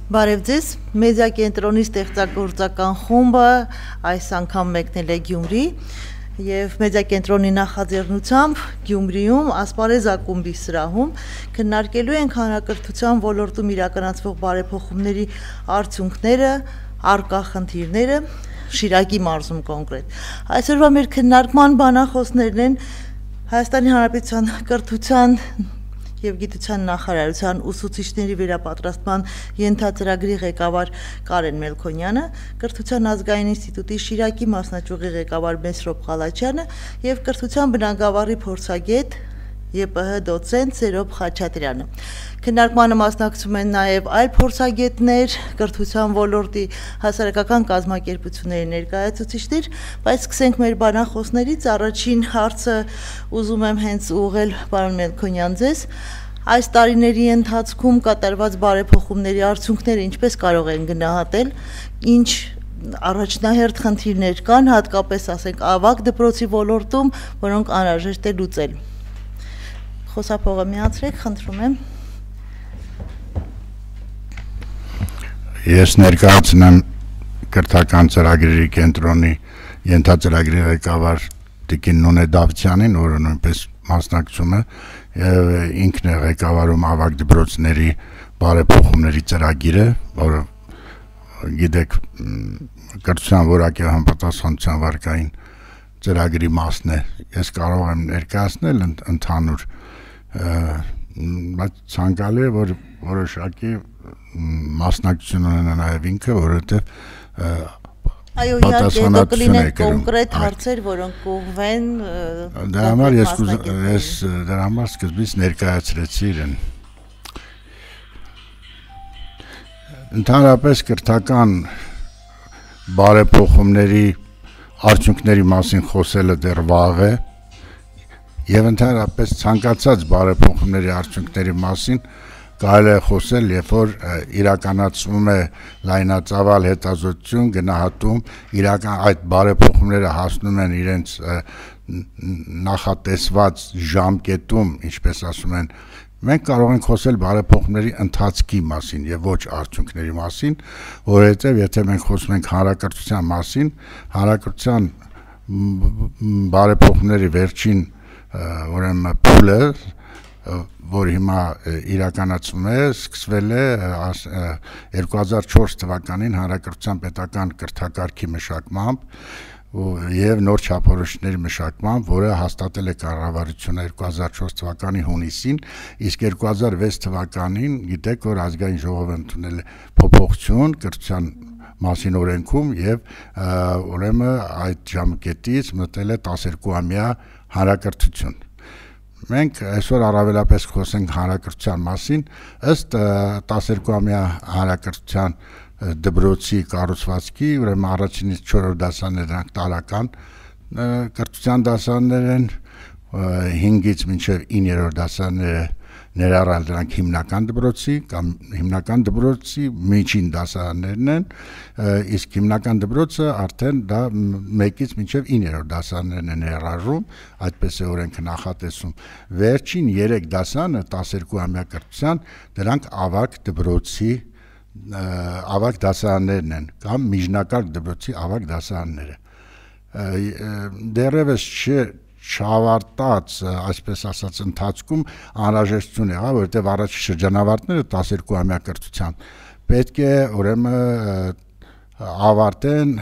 Բարև ձեզ, մեդիա կենտրոնի ստեղծագործական խումբը այս անգամ մեկնել է Գյումրի եւ մեդիա կենտրոնի նախաձեռնությամբ Գյումրիում ասպարեզ ակումբի սրահում քննարկելու ենք հանրակրթության ոլորտում իրականացվող բարեփոխումների արդյունքները, առկա խնդիրները, Շիրակի մարզում կոնկրետ։ Այսօրվա մեր քննարկման բանախոսներն են Հայաստանի Հանրապետության կրթության և գիտության նախարարության ուսուցիչների վերապատրաստման ենթածրագրի ղեկավար Կարեն Մելքոնյանը, կրթության ազգային ինստիտուտի Շիրակի մասնաճյուղի ղեկավար Մեսրոպ Ղալաչյանը և կրթության բնագավառի փորձագետ ԵՊՀ դոցենտ Սերոբ Խաչատրյանը։ Քննարկմանը մասնակցում են նաև այլ փորձագետներ, կրթության ոլորտի հասարակական կազմակերպությունների ներկայացուցիչներ, բայց սկսենք մեր բանախոսներից, առաջին հարցը ուզում եմ հենց ուղղել պարոն Մելքոնյան ձեզ, այս տարիների ընթացքում կատարված բարեփոխումների արդյունքները ինչպես կարող են գնահատել, ինչ առաջնահերթ խնդիրներ կան, հատկապես ասենք ավագ դպրոցի ոլորտում, որոնք անհրաժեշտ է լուծել։ Խոսափողը միացրեք, խնդրում եմ։ Ես ներկայացնեմ կրթական ծրագրերի կենտրոնի ենթածրագրի ղեկավար Տիկին Նոնե Դավթյանին, որը նույնպես մասնակցում է եւ ինքն է ղեկավարում ավագ դպրոցների բարեփոխումների ծրագիրը, որը գիտեք կրթության որակի համապատասխանության վարկային ծրագրի մասն է։ Ես կարող եմ ներկայացնել ընդհանուր, բայց ցանկալի է, որ որոշակի մասնակցություն ունենա նաև ինքը, որովհետև այո, իհարկե կլինեն կոնկրետ հարցեր, որոնք ուղղվեն դրա համար ես դրա համար սկզբից ներկայացրեցի իրեն։ Ընդհանրապես կրթական բարեփոխումների արդյունքների մասին խոսելը դեռ վաղ է եւ ընդհանրապես ցանկացած բարեփոխումների արդյունքների մասին կարելի է խոսել, երբ որ իրականացվում է լայնածավալ հետազոտություն, գնահատում, այդ բարեփոխումները հասնում են իրենց նախատեսված ժամկետում, ինչպես ասում են, մենք կարող ենք խոսել բարեփոխումների ընթացքի մասին եւ ոչ արդյունքների մասին, որովհետեւ եթե մենք խոսում ենք հանրակրթության մասին, հանրակրթության բարեփոխումների վերջին ուրեմն փուլը, որ հիմա իրականացվում է, սկսվել է 2004 թվականին հանրակրթության պետական կրթակարգի մշակմամբ եւ նոր չափորոշիչների մշակմամբ, որը հաստատել է կառավարությունը 2004 թվականի հունիսին, իսկ 2006 թվականին գիտեք, որ ազգային ժողովը ընդունել է փոփոխություն կրթության մասին օրենքում եւ ուրեմն այդ ժամկետից մտել է 12-ամյա հանրակրթություն։ Մենք այսօր առավելապես խոսենք հանրակրթության մասին, ըստ 12-ամյա հանրակրթության դպրոցի կառուցվածքի, ուրեմն առաջինից 4-րդ դասարանները դրանք տարական կրթության դասարաններ են, 5-ից մինչև 9-րդ դասարանները ներառյալ դրանք հիմնական դպրոցի կամ հիմնական դպրոցի միջին դասարաններն են, իսկ հիմնական դպրոցը արդեն դա 1-ից մինչև 9-րդ դասարաններն է ներառում, այդպես է օրենքը նախատեսում։ Վերջին 3 դասարանը 12-ամյա կրթության դրանք ավագ դպրոցի ավագ դասարաններն են կամ միջնակարգ դպրոցի ավագ դասարանները։ Դեռևս չավարտած, այսպես ասած, ընթացքում անհրաժեշտություն եղավ, որովհետև առաջի շրջանավարտները 12-ամյա կրթության պետք է ուրեմն ավարտեն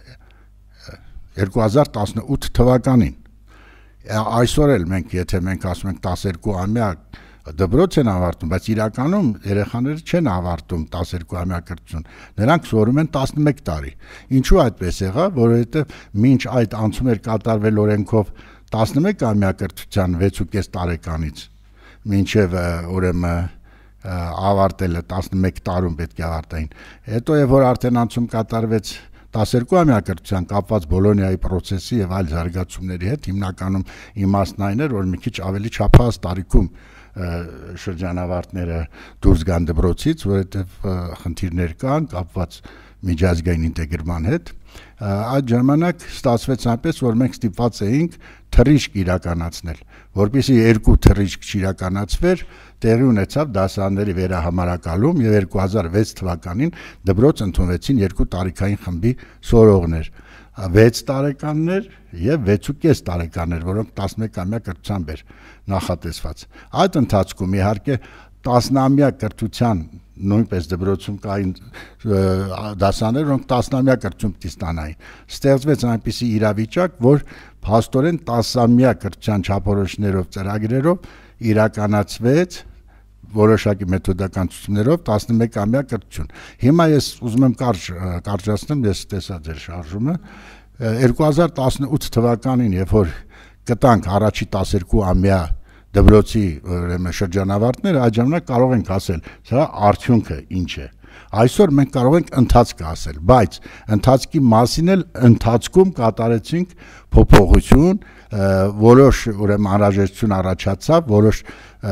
2018 թվականին։ Այսօր էլ եթե մենք ասում ենք 12-ամյա դպրոց են ավարտում, բայց իրականում երեխաները չեն ավարտում 12-ամյա կրթություն, նրանք սովորում են 11 տարի։ Ինչու այդպես եղավ, որովհետև մինչ այդ անցում էր կատարվել օրենքով 11-ամյա կրթության 6.5 տարեկանից մինչև ուրեմն ավարտելը 11 տարում պետք է ավարտային։ Հետո եւ որ արդեն անցում կատարվեց 12-ամյա կրթության կապված Բոլոնիայի process-ի եւ այլ զարգացումների հետ, հիմնականում իմաստն այն էր, որ մի քիչ ավելի չափահաս տարիքում շրջանավարտները դուրս գան դպրոցից, որովհետև խնդիրներ կան կապված միջազգային ինտեգրման հետ։ Այդ ժամանակ ստացվեց այնպես, որ մենք ստիպված էինք թռիչք իրականացնել, որպեսզի երկու թռիչք չիրականացվեր, տեղի ունեցավ դասարանների վերահամարակալում եւ 2006 թվականին դպրոց ընդունվեցին երկու տարիքային խմբի սորողներ, 6 տարեկաններ եւ 6.5 տարեկաններ, որոնք 11-ամյա կրթությամբ էր նախատեսված։ Այդ ընթացքում իհարկե 10-ամյա կրթության նույնպես դպրոցում կային դասարաններ, որոնք 10-ամյա կրթություն ստանային։ Ստեղծվեց այնպիսի իրավիճակ, որ փաստորեն 10-ամյա կրթության չափորոշներով, ծրագրերով իրականացվեց որոշակի մեթոդական ցուցումներով 11-ամյա կրթություն։ Հիմա ես ուզում եմ կարճացնեմ, ես տեսա ձեր շարժումը 2018 թվականին, երբ որ կտանք առաջի 12-ամյա դպրոցի շրջանավարտները, այդ ժամանակ կարող ենք ասել, սա արդյունքը ինչ է։ Այսօր մենք կարող ենք ընթացքը ասել, բայց ընթացքի մասին էլ ընթացքում կատարեցինք փոփոխություն, որոշ ուրեմն անհրաժեշտություն առաջացավ, որոշ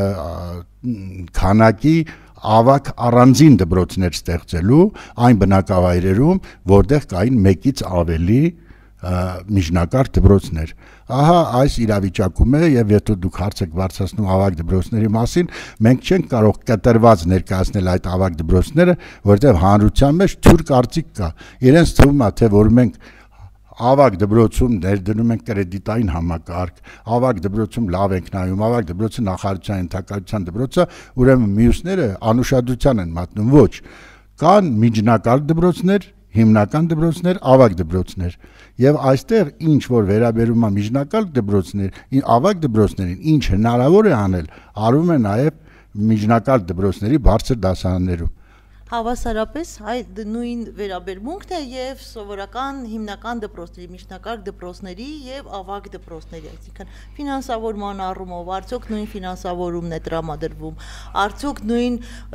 քանակի ավագ առանձին դպրոցներ ստեղծելու այն բնակավայրերում, որտեղ կային մեկից ավելի միջնակարգ դպրոցներ։ Ահա այս իրավիճակում է, եւ եթե դուք հարց եք բարձրացնում ավագ դպրոցների մասին, մենք չենք կարող կտրված ներկայացնել այդ ավագ դպրոցները, որտեղ հանրության մեջ թույլ կարծիք կա։ Իրենց թվում է, թե որ մենք ավագ դպրոցում ներդնում ենք կրեդիտային համակարգ, ավագ դպրոցում լավ ենք նայում, ավագ դպրոցը նախարարության ենթակայության դպրոցը, ուրեմն մյուսները անուշադրության են մատնում։ Ոչ, կան միջնակարգ դպրոցներ, հիմնական դպրոցներ, ավագ դպրոցներ, եւ այստեղ ինչ որ վերաբերում է միջնակարգ դպրոցներ, ավագ դպրոցներին, ինչ հնարավոր է անել, արվում է նաեւ միջնակարգ դպրոցների բարձր դասարաններում։ Հավասարապես այդ նույն վերաբերմունքն է եւ սովորական հիմնական դպրոցների, միջնակարգ դպրոցների եւ ավագ դպրոցների, այսինքն ֆինանսավորման առումով արդյոք նույն ֆինանսավորումն է տրամադրվում, արդյոք նույն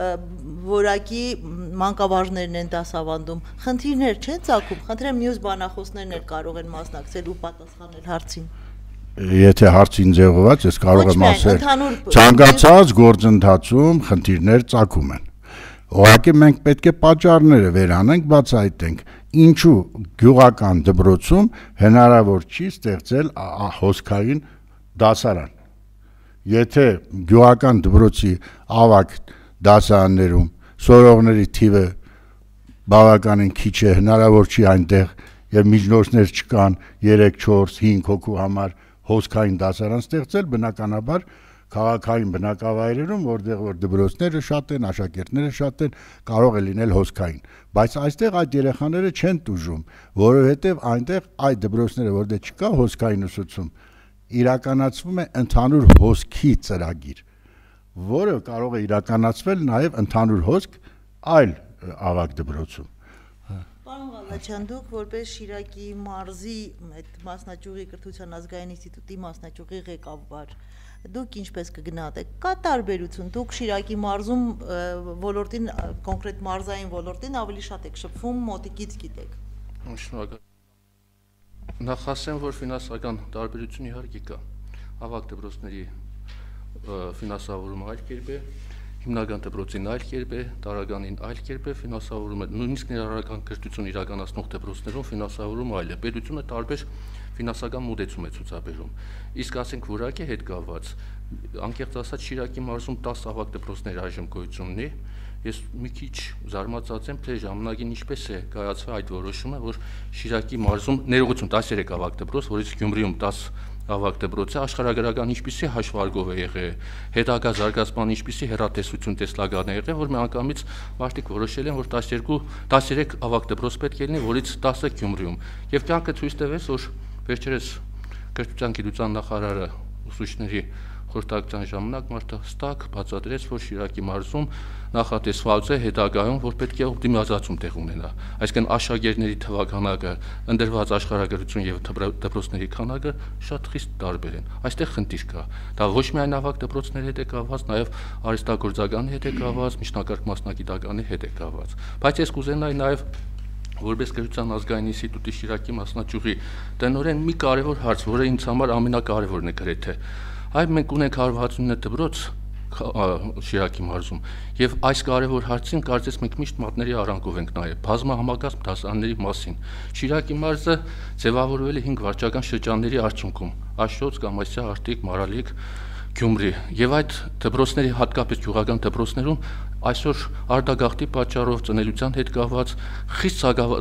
որակի մանկավարժներն են դասավանդում, խնդիրներ չեն ծագում, խնդրեմ մյուս բանախոսներն էլ կարող են մասնակցել ու պատասխանել հարցին։ Եթե հարցին ձևված, ես կարող եմ ասել, ցանկացած գործընթացում խնդիրներ ծագում են։ Ուղղակի մենք պետք է պատճառները վերանենք, բացահայտենք, ինչու գյուղական դպրոցում հնարավոր չի ստեղծել հոսքային դասարան։ Եթե գյուղական դպրոցի ավագ դասարաններում սորողների թիվը բավականին քիչ է, հնարավոր չի այնտեղ եւ միջնորդներ չկան 3-4-5 հոգու համար հոսքային դասարան ստեղծել, բնականաբար քաղաքային բնակավայրերում, որտեղ որ դպրոցները շատ են, աշակերտները շատ են, կարող է լինել հոսքային, բայց այստեղ այդ երեխաները չեն տուժում, որովհետև այնտեղ այդ դպրոցները, որտեղ չկա հոսքային ուսուցում, իրականացվում է ընդհանուր հոսքի ծրագիր, որը կարող է իրականացվել նաև ընդհանուր հոսք այլ ավագ դպրոցում։ Պարոն Ղալաջյան, դուք որպես Շիրակի մարզի այդ մասնաճյուղի կրթության ազգային ինստիտուտի մասնաճյուղի ղեկավար, դուք ինչպես կգնահատեք, կա տարբերություն, դուք Շիրակի մարզում ոլորտին, կոնկրետ մարզային ոլորտին ավելի շատ եք շփվում, մոտիկից գիտեք։ Շնորհակալ։ Նախ ասեմ, որ ֆինանսական տարբերություն իհարկե կա։ Ավագ դպրոցների ֆինանսավորումը այլ կերպ է, հիմնական դպրոցին այլ կերպ է, տարագանին այլ կերպ է ֆինանսավորումը, նույնիսկ ներառական կրթություն իրականացնող դպրոցներում ֆինանսավորումը այլ է։ Պետությունը տարբեր ֆինանսական մոդեցում է ցուցաբերում։ Իսկ ասենք որակի հետ կապված, անկեղծ ասած Շիրակի մարզում 10 ավագ դպրոցներ այժմ գոյություն ունի։ Ես մի քիչ զարմացած եմ, թե ժամանակին ինչպես է կայացվել այդ որոշումը, որ Շիրակի մարզում ներողություն 13 ավագ դպրոց, որից Գյումրիում 10 ավագ դպրոցը աշխարհագրական ինչպիսի հաշվարկով է եղել, հետագա զարգացման ինչպիսի հեռատեսություն տեսլական է եղել, որ միանգամից մարդիկ որոշել են, որ 13 ավագ դպրոց պետք է լինի, որից 10-ը Գյումրիում։ Եվ կյանքը ցույց տվեց, որ վերջերս կրթության գիտության նախարարը ուսուցիչների խորհրդակցության ժամանակ մարդը հստակ բացատրեց, որ Շիրակի մարզում նախատեսված է հետագայում, որ պետք է օպտիմիզացում տեղ ունենա։ Այսինքն աշակերտների թվականակը, ընդրված աշխարհագրություն եւ դպրոցների քանակը շատ խիստ տարբեր են։ Այստեղ խնդիր կա։ Դա ոչ միայն ավագ դպրոցների հետ է կապված, նաեւ արհեստագործականի հետ է կապված, միջնակարգ մասնագիտականի հետ է կապված։ Բայց ես կուզենայի նաեւ որպես կրթության ազգային ինստիտուտի Շիրակի մասնաճյուղի տնօրեն մի կարևոր հարց, որը ինձ համար ամենակարևորն է գրեթե։ Այ մենք ունենք 169 դպրոց, Շիրակի մարզում։ Եվ այս կարևոր հարցին կարծես մենք միշտ մատների արանքով ենք նայել բազմահամակարգ դասարանների մասին։ Շիրակի մարզը ձևավորվել է 5 վարչական շրջանների արդյունքում՝ Աշոտը, Կամասյա, Արտիկ, Մարալիկ, Գյումրի, եւ այդ դպրոցների հատկապես գյուղական դպրոցներում այսօր արտագաղթի պատճառով ծնելիության հետ կապված խիստ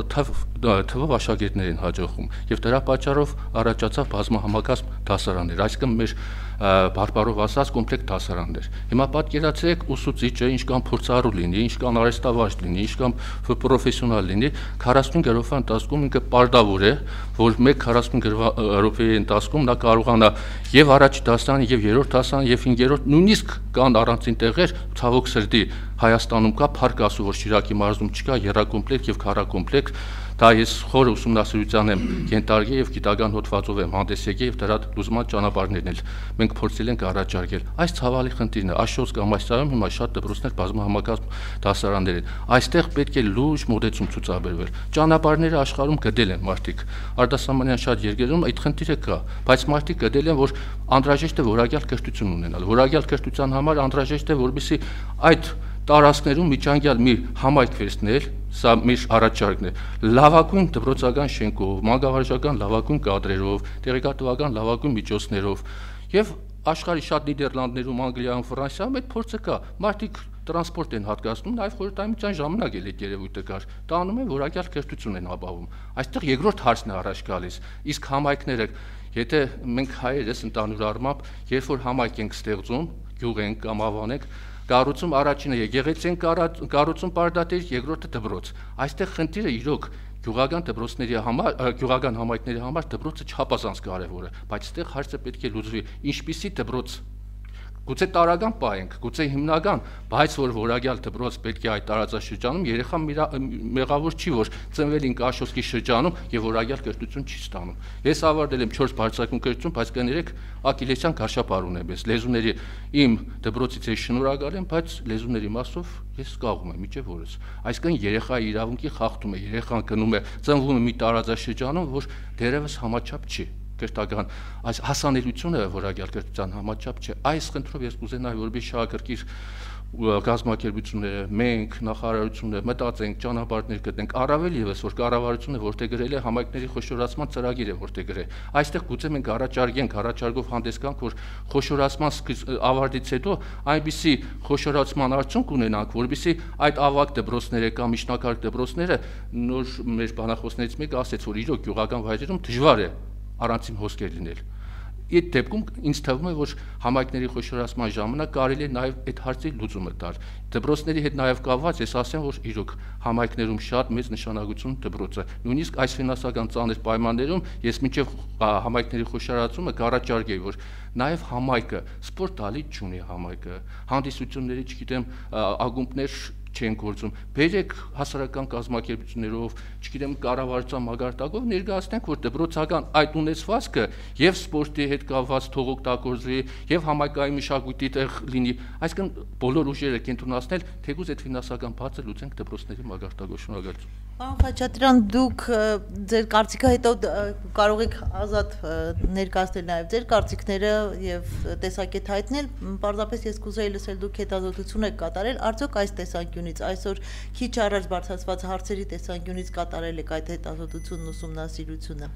թվով աշակերտներ են հաջողվում եւ դրա պատճառով առաջացավ բազմահամակարգ դասարաններ, այսինքն մեր բարբարով ասած կոմպլեկտ դասարաններ։ Հիմա պատկերացրեք ուսուցիչը ինչքան փորձառու լինի, ինչքան արհեստավարժ լինի, ինչքան պրոֆեսիոնալ լինի, 45 րոպե ընթացքում ինքը պարտավոր է, որ 1-45 րոպեի ընթացքում նա կարողանա եւ առաջի դասարանը եւ երրորդ դասարանը եւ 5-րդ նույնիսկ կան առանձին տեղեր, ցավոք սրտի Հայաստանում կա փառք ասու, որ Շիրակի մարզում չկա եռակոմպլեկտ եւ քառակոմպլեկտ, դա ես խոր ուսումնասիրության եմ ենթարկել եւ գիտական հոդվածով եմ հանդես եկել եւ դրա լուծման ճանապարհներն էլ մենք փորձել ենք առաջարկել։ Այս ցավալի խնդիրն է, Աշոտը Կամասյայում հիմա շատ դպրոցներ բազմահամակարգ դասարաններ են։ Այստեղ պետք է լուրջ մոտեցում ցուցաբերվել։ Ճանապարհները աշխարհում գտել են մարդիկ։ Արտասահմանյան շատ երկրներում այդ խնդիրը կա, բայց մարդիկ գտել են, որ անհրաժեշտ է որակյալ կրթություն ունենալ։ Որակյալ կրթության համար անհրաժեշտ է, որպեսզի այդ տարածքներում միջանկյալ մի համայնք վերցնել, սա մեր առաջարկն է, լավագույն դպրոցական շենքով, մանկավարժական լավագույն կադրերով, տեղեկատվական լավագույն միջոցներով եւ աշխարհի շատ Նիդերլանդներում, Անգլիայում, Ֆրանսիայում այդ փորձը կա։ Մարդիկ տրանսպորտ են հատկացնում, նաեւ խորհրդային ժամանակ էլ այդ երևույթը կար։ Դա անում են որակյալ կրթություն են ապահովում։ Այստեղ երկրորդ հարցն է առաջ գալիս, իսկ համայնքները, եթե մենք հայերս ընդհանուր առմամբ, երբ որ համայնք ենք ստեղծում, գյուղ ենք կամ ավան ենք, կառուցում առաջինը եկեղեցի են կառուցում պարտադիր, երկրորդը դպրոց։ Այստեղ խնդիրը իրոք գյուղական դպրոցների համար, գյուղական համայնքների համար դպրոցը չափազանց կարևոր է, բայց այստեղ հարցը պետք է լուծվի, ինչպիսի դպրոց, գուցե տարական պահենք, գուցե հիմնական, բայց որ որակյալ դպրոց պետք է այդ տարածաշրջանում երեխան մեղավոր չի, որ ծնվել ինք Աշոտի շրջանում եւ որակյալ կրթություն չի ստանում։ Ես ավարտել եմ 4 բարձրակարգ կրթություն, բայց կներեք Ակիլեսյան գարշապար ունեմ ես լեզուների իմ դպրոցից ես շնորհակալ եմ, բայց լեզուների մասով ես զբաղվում եմ իջե որս։ Այսինքն երեխայի իրավունքի խախտում է, երեխան գնում է, ծնվում է մի տարածաշրջանում, որ դերևս համաչափ չի կրթական այս հասանելիությունը որակյալ կրթության համաչափ չէ։ Այս խնդրով ես կուզենայի, որպեսզի շահագրգիռ գազམ་ակերպությունները, մենք նախարարությունը մտածենք, ճանապարհներ գտնենք, առավել եւս որ կառավարությունը որտեղ գրել է համայնքների խոշորացման ծրագիր է որտեղ գրել։ Այստեղ գուցե մենք առաջարկով հանդես գանք, որ խոշորացման ավարտից հետո այնպիսի խոշորացման արդյունք ունենանք, որպեսզի այդ ավագ դպրոցները կամ միջնակարգ դպրոցները նոր մեր բանախոսներից մեկը ասեց, որ իրոք գյուղական վայրերում դժվար է առանցին հոսքեր լինել։ Այդ դեպքում ինձ թվում է, որ համայնքների խոշորացման ժամանակ կարելի է նաև այդ հարցի լուծումը տալ։ Դպրոցների հետ նաև կապված ես ասեմ, որ իրոք համայնքներում շատ մեծ նշանակություն դպրոցը։ Նույնիսկ այս ֆինանսական ծանր պայմաններում ես մինչև համայնքների խոշորացումը կառաջարկեի, որ նաև համայնքը սպորտ տալի չունի համայնքը, հանդիսությունների, չգիտեմ, ակումբներ չեն գործում, բերեք հասարակական կազմակերպություններով, չգիտեմ, կառավարության մագարտակով ներկայացնենք, որ դպրոցական այդ ունեցվածքը եւ սպորտի հետ կապված թող օգտագործվի եւ համայնքային մշակույթի տեղ լինի, այսինքն բոլոր ուժերը կենտրոնացնել, թեկուզ այդ ֆինանսական բացը լուծենք դպրոցների մագարտակով։ Շնորհակալություն։ Պարոն Խաչատրյան, դուք ձեր կարծիքը հետո կարող եք ազատ ներկայացնել նաև ձեր կարծիքները եւ տեսակետ հայտնել, պարզապես ես կուզեի լսել դուք հետազոտություն եք կատարել, արդյոք այս տեսանկյունից այսօր քիչ առաջ բարձրացված հարցերի տեսանկյունից կատարել եք այդ հետազոտությունն, ուսումնասիրությունը։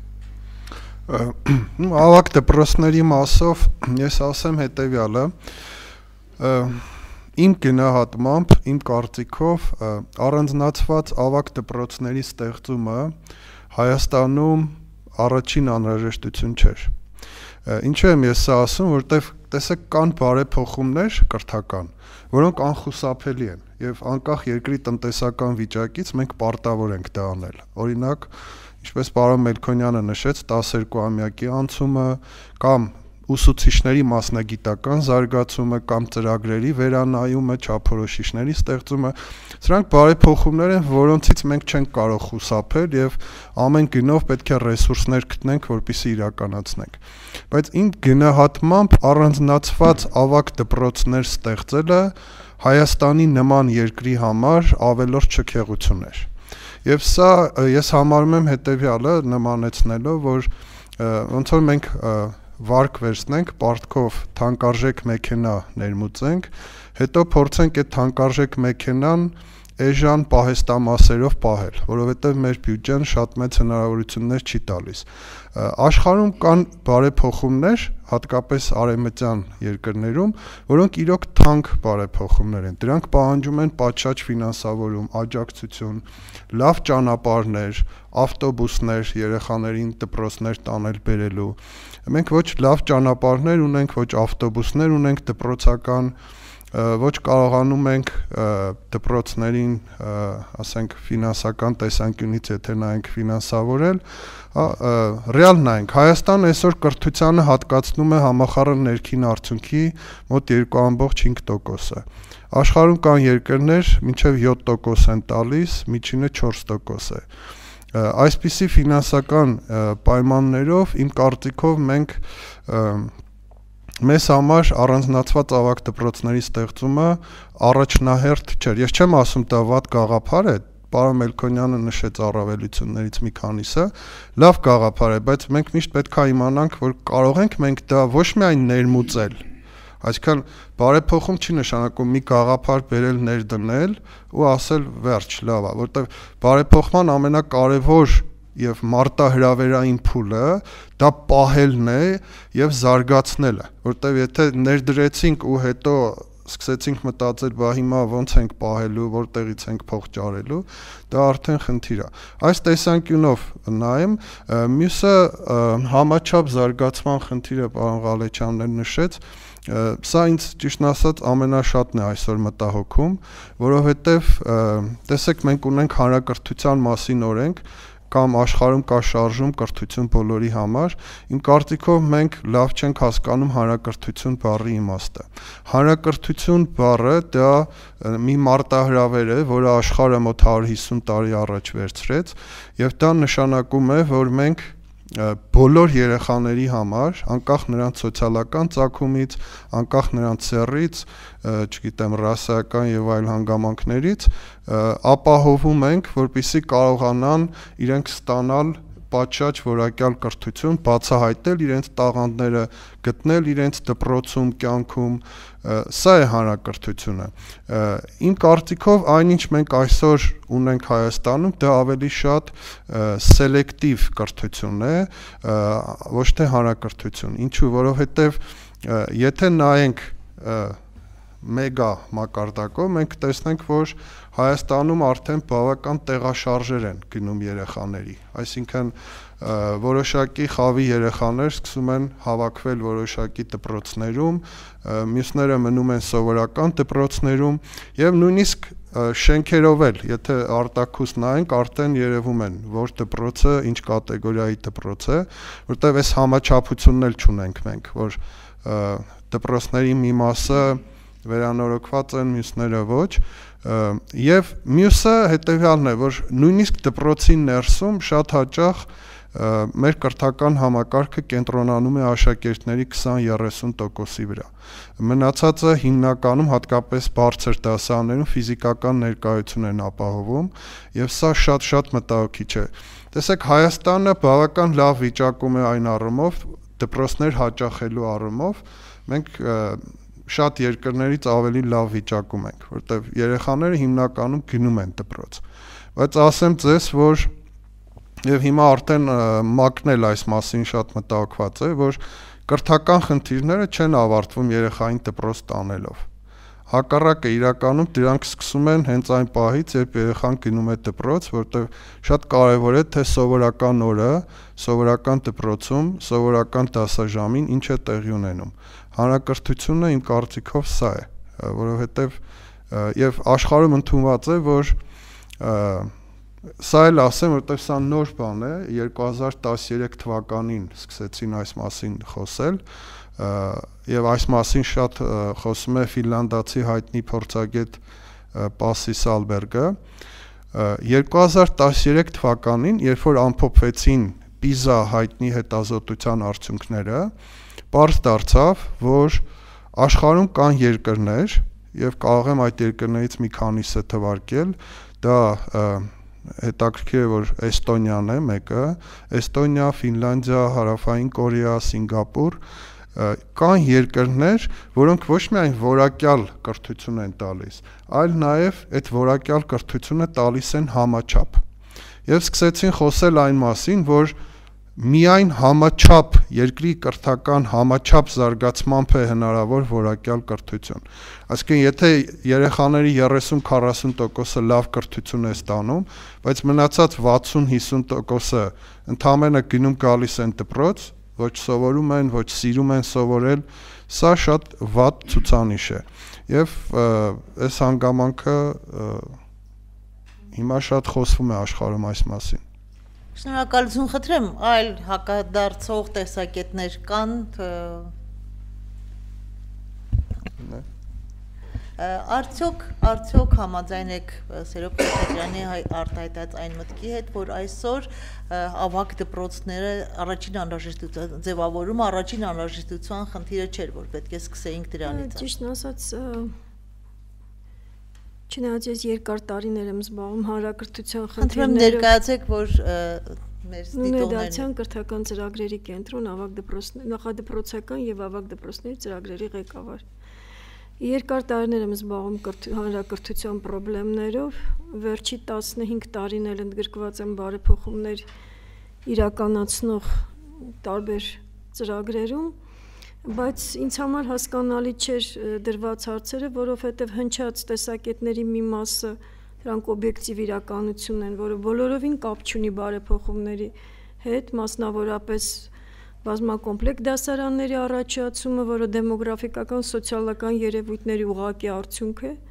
Ավագ դպրոցների մասով ես ասեմ հետեւյալը, իմ գնահատմամբ, իմ կարծիքով առանձնացված ավագ դպրոցների ստեղծումը Հայաստանում առաջին անհրաժեշտություն չէր։ Ինչու եմ ես սա ասում, որտեվ տեսեք կան բարեփոխումներ կրթական, որոնք անխուսափելի են եւ անկախ երկրի տնտեսական վիճակից մենք պարտավոր ենք դա անել։ Օրինակ, ինչպես պարոն Մելքոնյանը նշեց, 12-ամյակի անցումը կամ ուսուցիչների մասնագիտական զարգացումը կամ ծրագրերի վերանայումը, չափորոշիչների ստեղծումը, սրանք բարեփոխումներ են, որոնցից մենք չենք կարող խուսափել եւ ամեն գնով պետք է ռեսուրսներ գտնենք, որպեսզի իրականացնենք։ Բայց իմ գնահատմամբ առանձնացված ավագ դպրոցներ ստեղծելը Հայաստանի նման երկրի համար ավելորդ շքեղություն էր։ Եվ սա ես համարում եմ հետեւյալը նմանեցնելով, որ ոնց որ մենք վարկ վերցնենք, պարտքով թանկարժեք մեքենա ներմուծենք, հետո փորձենք այդ թանկարժեք մեքենան էժան պահեստամասերով պահել, որովհետև մեր բյուջեն շատ մեծ հնարավորություններ չի տալիս։ Աշխարհում կան բարեփոխումներ, հատկապես արևմտյան երկրներում, որոնք իրոք թանկ բարեփոխումներ են։ Դրանք պահանջում են պատշաճ ֆինանսավորում, աջակցություն, լավ ճանապարհներ, ավտոբուսներ, երեխաներին դպրոցներ տանել բերելու։ Մենք ոչ լավ ճանապարհներ ունենք, ոչ ավտոբուսներ ունենք դպրոցական, ոչ կարողանում ենք դպրոցներին, ասենք, ֆինանսական տեսանկյունից եթե նայենք ֆինանսավորել, ռեալ նայենք, Հայաստան այսօր կրթությանը հատկացնում է համախառն ներքին արդյունքի մոտ 2.5%-ը։ Աշխարհում կան երկրներ, մինչև 7% են տալիս, միջինը 4% է։ Այսպիսի ֆինանսական պայմաններով իմ կարծիքով մենք մեզ համար առանձնացված ավագ դպրոցների ստեղծումը առաջնահերթ չէր։ Ես չեմ ասում դա վատ գաղափար է, պարոն Մելքոնյանը նշեց առավելություններից մի քանիսը, լավ գաղափար է, բայց մենք միշտ պետք է իմանանք, որ կարող ենք մենք դա ոչ միայն ներմուծել, այսինքն բարեփոխում չի նշանակում մի գաղափար բերել ներդնել ու ասել վերջ, լավ է, որտեղ բարեփոխման ամենակարևոր եւ մարտահրավերային փուլը դա պահելն է եւ զարգացնելը, որտեւ եթե ներդրեցինք ու հետո սկսեցինք մտածել, բա հիմա ոնց ենք պահելու, որտեղից ենք փող ճարելու, դա արդեն խնդիր է։ Այս տեսանկյունով նայեմ, մյուսը համաչափ զարգացման խնդիրը պարոն Ղալեչյանն նշեց, սա ինձ ճիշտն ասած ամենաշատն է այսօր մտահոգում, որովհետեւ տեսեք մենք ունենք հանրակրթության մասին օրենք, կամ աշխարհում կա շարժում կրթություն բոլորի համար, իմ կարծիքով մենք լավ չենք հասկանում հանրակրթություն բառի իմաստը։ Հանրակրթություն բառը դա մի մարտահրավեր է, որը աշխարհը մոտ 150 տարի առաջ վերցրեց, եւ դա նշանակում է, որ մենք բոլոր երեխաների համար, անկախ նրանց սոցիալական ծագումից, անկախ նրանց սեռից, չգիտեմ, ռասայական եւ այլ հանգամանքներից, ապահովում ենք, որպեսզի կարողանան իրենք ստանալ պատշաճ որակյալ կրթություն, բացահայտել իրենց տաղանդները, գտնել իրենց դպրոցում, կյանքում, սա է հանրակրթությունը։ Իմ կարծիքով այնինչ մենք այսօր ունենք Հայաստանում, դա ավելի շատ սելեկտիվ կրթություն է, ոչ թե հանրակրթություն։ Ինչու, որովհետև եթե նայենք մեգա մակարդակով, մենք տեսնենք, որ Հայաստանում արդեն բավական տեղաշարժեր են գնում երեխաների, այսինքն որոշակի խավի երեխաներ սկսում են հավաքվել որոշակի դպրոցներում, մյուսները մնում են սովորական դպրոցներում եւ նույնիսկ շենքերով էլ, եթե արտաքուստ նայենք, արդեն երևում են, որ դպրոցը ինչ կատեգորիայի դպրոց է, որտեղ այս համաչափությունն էլ չունենք մենք, որ դպրոցների մի մասը վերանորոգված են, մյուսները ոչ, եւ մյուսը հետեւյալն է, որ նույնիսկ դպրոցի ներսում շատ հաճախ մեր կրթական համակարգը կենտրոնանում է աշակերտների 20-30%-ի վրա։ Մնացածը հիմնականում հատկապես բարձր դասարաններում ֆիզիկական ներկայություն են ապահովում, եւ սա շատ մտահոգիչ է։ Տեսեք, Հայաստանը բավական լավ վիճակում է այն առումով, դպրոցներ հաճախելու առումով, մենք շատ երկրներից ավելի լավ վիճակում ենք, որտեղ երեխաները հիմնականում գնում են դպրոց։ Բայց ասեմ ձեզ, որ եւ հիմա արդեն ՄԱԿ-ն էլ այս մասին շատ մտահոգված է, որ կրթական խնդիրները չեն ավարտվում երեխային դպրոց տանելով։ Հակառակը իրականում դրանք սկսում են հենց այն պահից, երբ երեխան գնում է դպրոց, որտեղ շատ կարևոր է թե սովորական օրը, սովորական դպրոցում, սովորական դասաժամին ինչ է տեղի ունենում։ Հանրակրթությունը իմ կարծիքով սա է, որովհետև եւ աշխարհում ընդունված է, որ սա էլ ասեմ, որտեղ սա նոր բան է, 2013 թվականին սկսեցին այս մասին խոսել, եւ այս մասին շատ խոսում է ֆինլանդացի հայտնի փորձագետ Պասի Սալբերգը 2013 թվականին, երբ որ ամփոփվեցին PISA հայտնի հետազոտության արդյունքները, պարզ դարձավ, որ աշխարհում կան երկրներ եւ կարող եմ այդ երկրներից մի քանիսը թվարկել, դա հետաքրքիր է, որ Էստոնիան է մեկը, Էստոնիա, Ֆինլանդիա, Հարավային Կորեա, Սինգապուր, կան երկրներ, որոնք ոչ միայն որակյալ կրթություն են տալիս, այլ նաև այդ որակյալ կրթությունը տալիս են համաչափ։ Եվ սկսեցին խոսել այն մասին, որ միայն համաչափ, երկրի կրթական համաչափ զարգացմամբ է հնարավոր որակյալ կրթություն։ Այսինքն, եթե երեխաների 30-40%-ը լավ կրթություն է ստանում, բայց մնացած 60-50%-ը ընդամենը գնում գալիս են դպրոց, ոչ սովորում են, ոչ սիրում են սովորել, սա շատ վատ ցուցանիշ է։ Եվ այս հանգամանքը հիմա շատ խոսվում է աշխարհում այս մասին։ Շնորհակալություն խնդրեմ, այլ հակադարձող տեսակետներ կան, արդյոք համաձայն եք Սերոբ Խաչատրյանի արտահայտած այն մտքի հետ, որ այսօր ավագ դպրոցները առաջին անհրաժեշտության ձևավորումը առաջին անհրաժեշտության խնդիրը չէր, որ պետք է սկսեինք դրանից։ Ճիշտն ասած, չնայած ես երկար տարիներ եմ զբաղվում հանրակրթության խնդիրներով, ներկայացեք, որ մեր դիտողներն կրթական ծրագրերի կենտրոն, ավագ դպրոցներ, նախադպրոցական եւ ավագ դպրոցների ծրագրերի ղեկավար։ Երկար տարիներ եմ զբաղվում հանրակրթության խնդիրներով, վերջի 15 տարին էլ ընդգրկված եմ բարեփոխումներ իրականացնող տարբեր ծրագրերում, բայց ինձ համար հասկանալի չէր դրված հարցերը, որովհետև հնչած տեսակետների մի մասը դրանք օբյեկտիվ իրականություն են, որը բոլորովին կապ չունի բարեփոխումների հետ, մասնավորապես բազմակոմպլեկտ դասարանների առաջացումը, որը դեմոգրաֆիկական, սոցիալական երևույթների ուղղակի արդյունք է,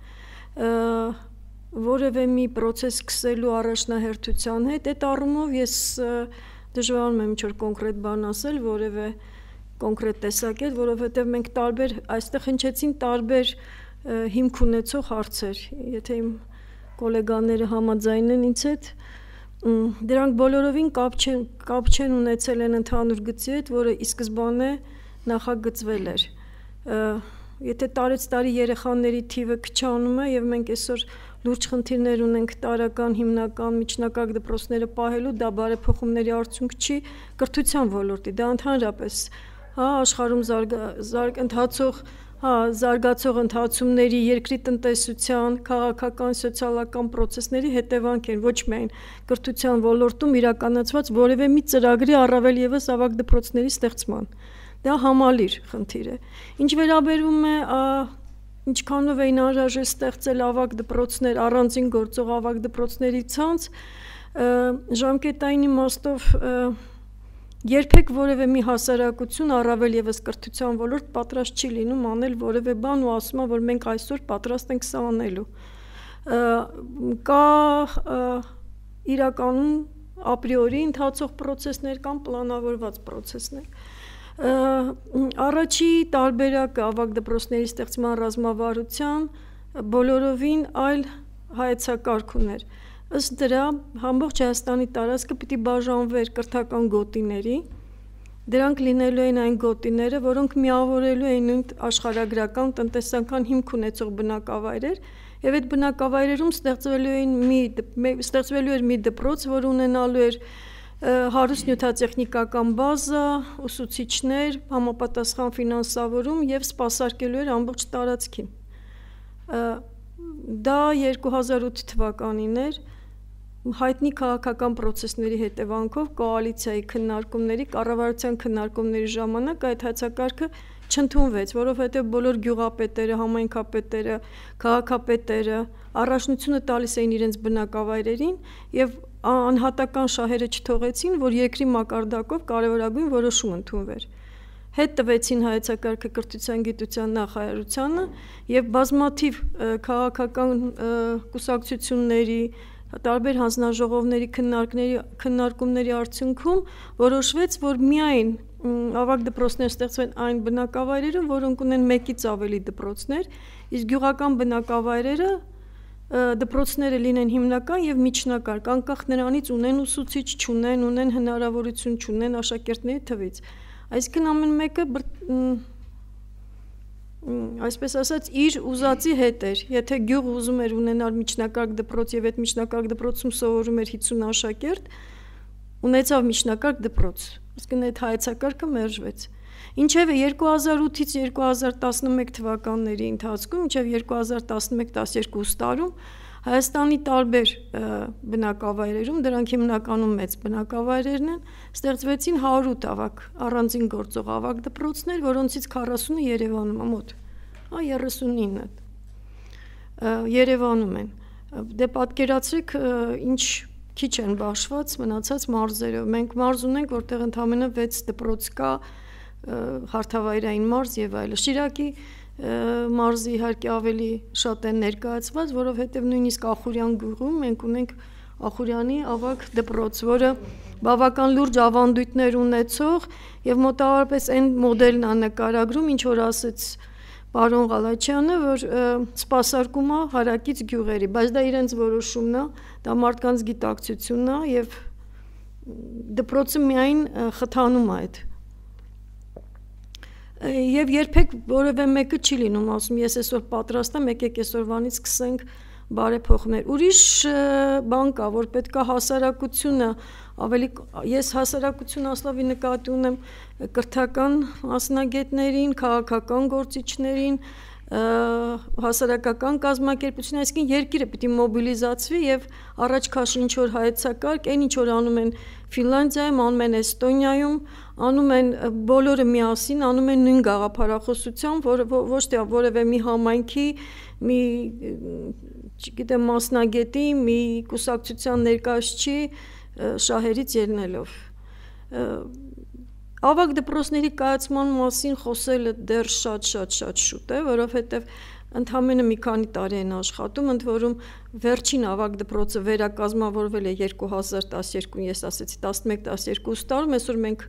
որևէ մի process սկսելու առաջնահերթության հետ, այդ առումով ես դժվարանում եմ ինչ-որ կոնկրետ բան ասել, որևէ կոնկրետ տեսակետ, որովհետև մենք այստեղ հնչեցին տարբեր հիմք ունեցող հարցեր, եթե իմ գոլեգաները համաձայն են ինձ հետ, դրանք բոլորովին կապ չեն ունեցել են ընդհանուր գծի հետ, որը ի սկզբանե նախագծվել էր։ Եթե տարեց տարի երեխաների թիվը քչանում է եւ մենք այսօր լուրջ խնդիրներ ունենք տարական, հիմնական, միջնակարգ դպրոցները պահելու, դա բարեփոխումների արդյունք չի կրթության ոլորտի, դա ընդհանրապես աշխարհում զարգացող ընթացումների, երկրի տնտեսության, քաղաքական, սոցիալական process-ների հետևանք են, ոչ միայն կրթության ոլորտում իրականացված որևէ մի ծրագրի առավել եւս ավագ դպրոցների ստեղծման։ Դա համալիր խնդիր է։ Ինչ վերաբերում է ինչքանով էին անհրաժեշտ ստեղծել ավագ դպրոցներ, առանձին գործող ավագ դպրոցների ցանց, ժամկետային իմաստով երբեք որևէ մի հասարակություն առավել եւս կրթության ոլորտ պատրաստ չի լինում անել որևէ բան ու ասում է, որ մենք այսօր պատրաստ ենք սա անելու։ Կա իրականում ապրիորի ընթացող process-ներ կամ պլանավորված process-ներ։ Առաջի տարբերակը ավագ դպրոցների ստեղծման ռազմավարության բոլորովին այլ հայեցակարգ ուներ։ Ըստ դրա ամբողջ Հայաստանի տարածքը պիտի բաժանվեր կրթական գոտիների, դրանք լինելու են այն գոտիները, որոնք միավորելու են նույն աշխարհագրական տնտեսական հիմք ունեցող բնակավայրեր, եւ այդ բնակավայրերում ստեղծվելու էր մի դպրոց, որ ունենալու էր հարուստ նյութատեխնիկական բազա, ուսուցիչներ, համապատասխան ֆինանսավորում եւ սպասարկելու էր ամբողջ տարածքին։ Դա 2008 թվականին էր, հայտնի քաղաքական process-ների հետևանքով կոալիցիայի քննարկումների, կառավարության քննարկումների ժամանակ այդ հայեցակարգը չընդունվեց, որովհետև բոլոր գյուղապետերը, համայնքապետերը, քաղաքապետերը առաջնությունը տալիս էին իրենց բնակավայրերին եւ անհատական շահերը չթողեցին, որ երկրի մակարդակով կարևորագույն որոշում ընդունվեր։ Հետ տվեցին հայեցակարգը կրթության գիտության նախարարությանը եւ բազմաթիվ քաղաքական կուսակցությունների, տարբեր հանձնաժողովների քննարկումների արդյունքում որոշվեց, որ միայն ավագ դպրոցներ ստեղծվեն այն բնակավայրերում, որոնք ունեն մեկից ավելի դպրոցներ, իսկ գյուղական բնակավայրերը դպրոցները լինեն հիմնական եւ միջնակարգ, անկախ նրանից ունեն ուսուցիչ, չունեն, ունեն հնարավորություն, չունեն աշակերտների թվից։ Այսինքն ամեն մեկը այսպես ասած իր ուզածի հետ էր։ Եթե գյուղ ուզում էր ունենալ միջնակարգ դպրոց եւ այդ միջնակարգ դպրոցում սովորում էր 50 աշակերտ, ունեցավ միջնակարգ դպրոց։ Իսկ այդ հայեցակարգը մերժվեց։ Ինչևէ 2008-ից 2011 թվականների ընթացքում, մինչև 2011-12 տարում Հայաստանի տարբեր բնակավայրերում, դրանք հիմնականում մեծ բնակավայրերն են, ստեղծվեցին 108 ավագ առանձին գործող ավագ դպրոցներ, որոնցից 40-ը Երևանում է մոտ, 39-ը Երևանում են։ Դե պատկերացրեք, ինչ քիչ են բաշխված մնացած մարզերով։ Մենք մարզ ունենք, որտեղ ընդամենը 6 դպրոց կա, հարթավայրային մարզ եւ այլը։ Շիրակի մարզի իհարկե ավելի շատ են ներկայացված, որովհետև նույնիսկ Ախուրյան գյուղում մենք ունենք Ախուրյանի ավագ դպրոց, որը բավական լուրջ ավանդույթներ ունեցող եւ մոտավորապես այն մոդելն է նկարագրում, ինչ որ ասեց պարոն Ղալաչյանը, որ սպասարկում է հարակից գյուղերի, բայց դա իրենց որոշումն է, դա մարդկանց գիտակցությունն է եւ դպրոցը միայն խթանում է այդ Եվ երբեք որևէ մեկը չի լինում, ասում ես այսօր պատրաստ եմ, եկեք այսօրվանից սկսենք բարեփոխումներ։ Ուրիշ բան կա, որ պետք է հասարակությունը ավելի ես հասարակություն ասլավի նկատի ունեմ կրթական մասնագետներին, քաղաքական գործիչներին, հասարակական կազմակերպություններին, այսինքն երկիրը պիտի մոբիլիզացվի եւ առաջ քաշի ինչ որ հայեցակարգ, այն ինչ որ անում են Ֆինլանդիայում, անում են Էստոնիայում, անում են բոլորը միասին, անում են նույն գաղափարախոսությամբ, ոչ թե որևէ մի համայնքի, մի չգիտեմ մասնագետի, մի կուսակցության ներկայացուցիչի շահերից ելնելով։ Ավագ դպրոցների կայացման մասին խոսելը դեռ շատ շուտ է, որովհետև ընդամենը մի քանի տարի են աշխատում, ընդ որում վերջին ավագ դպրոցը վերակազմավորվել է 2012, ես ասեցի 11-12 տարում, այսօր մենք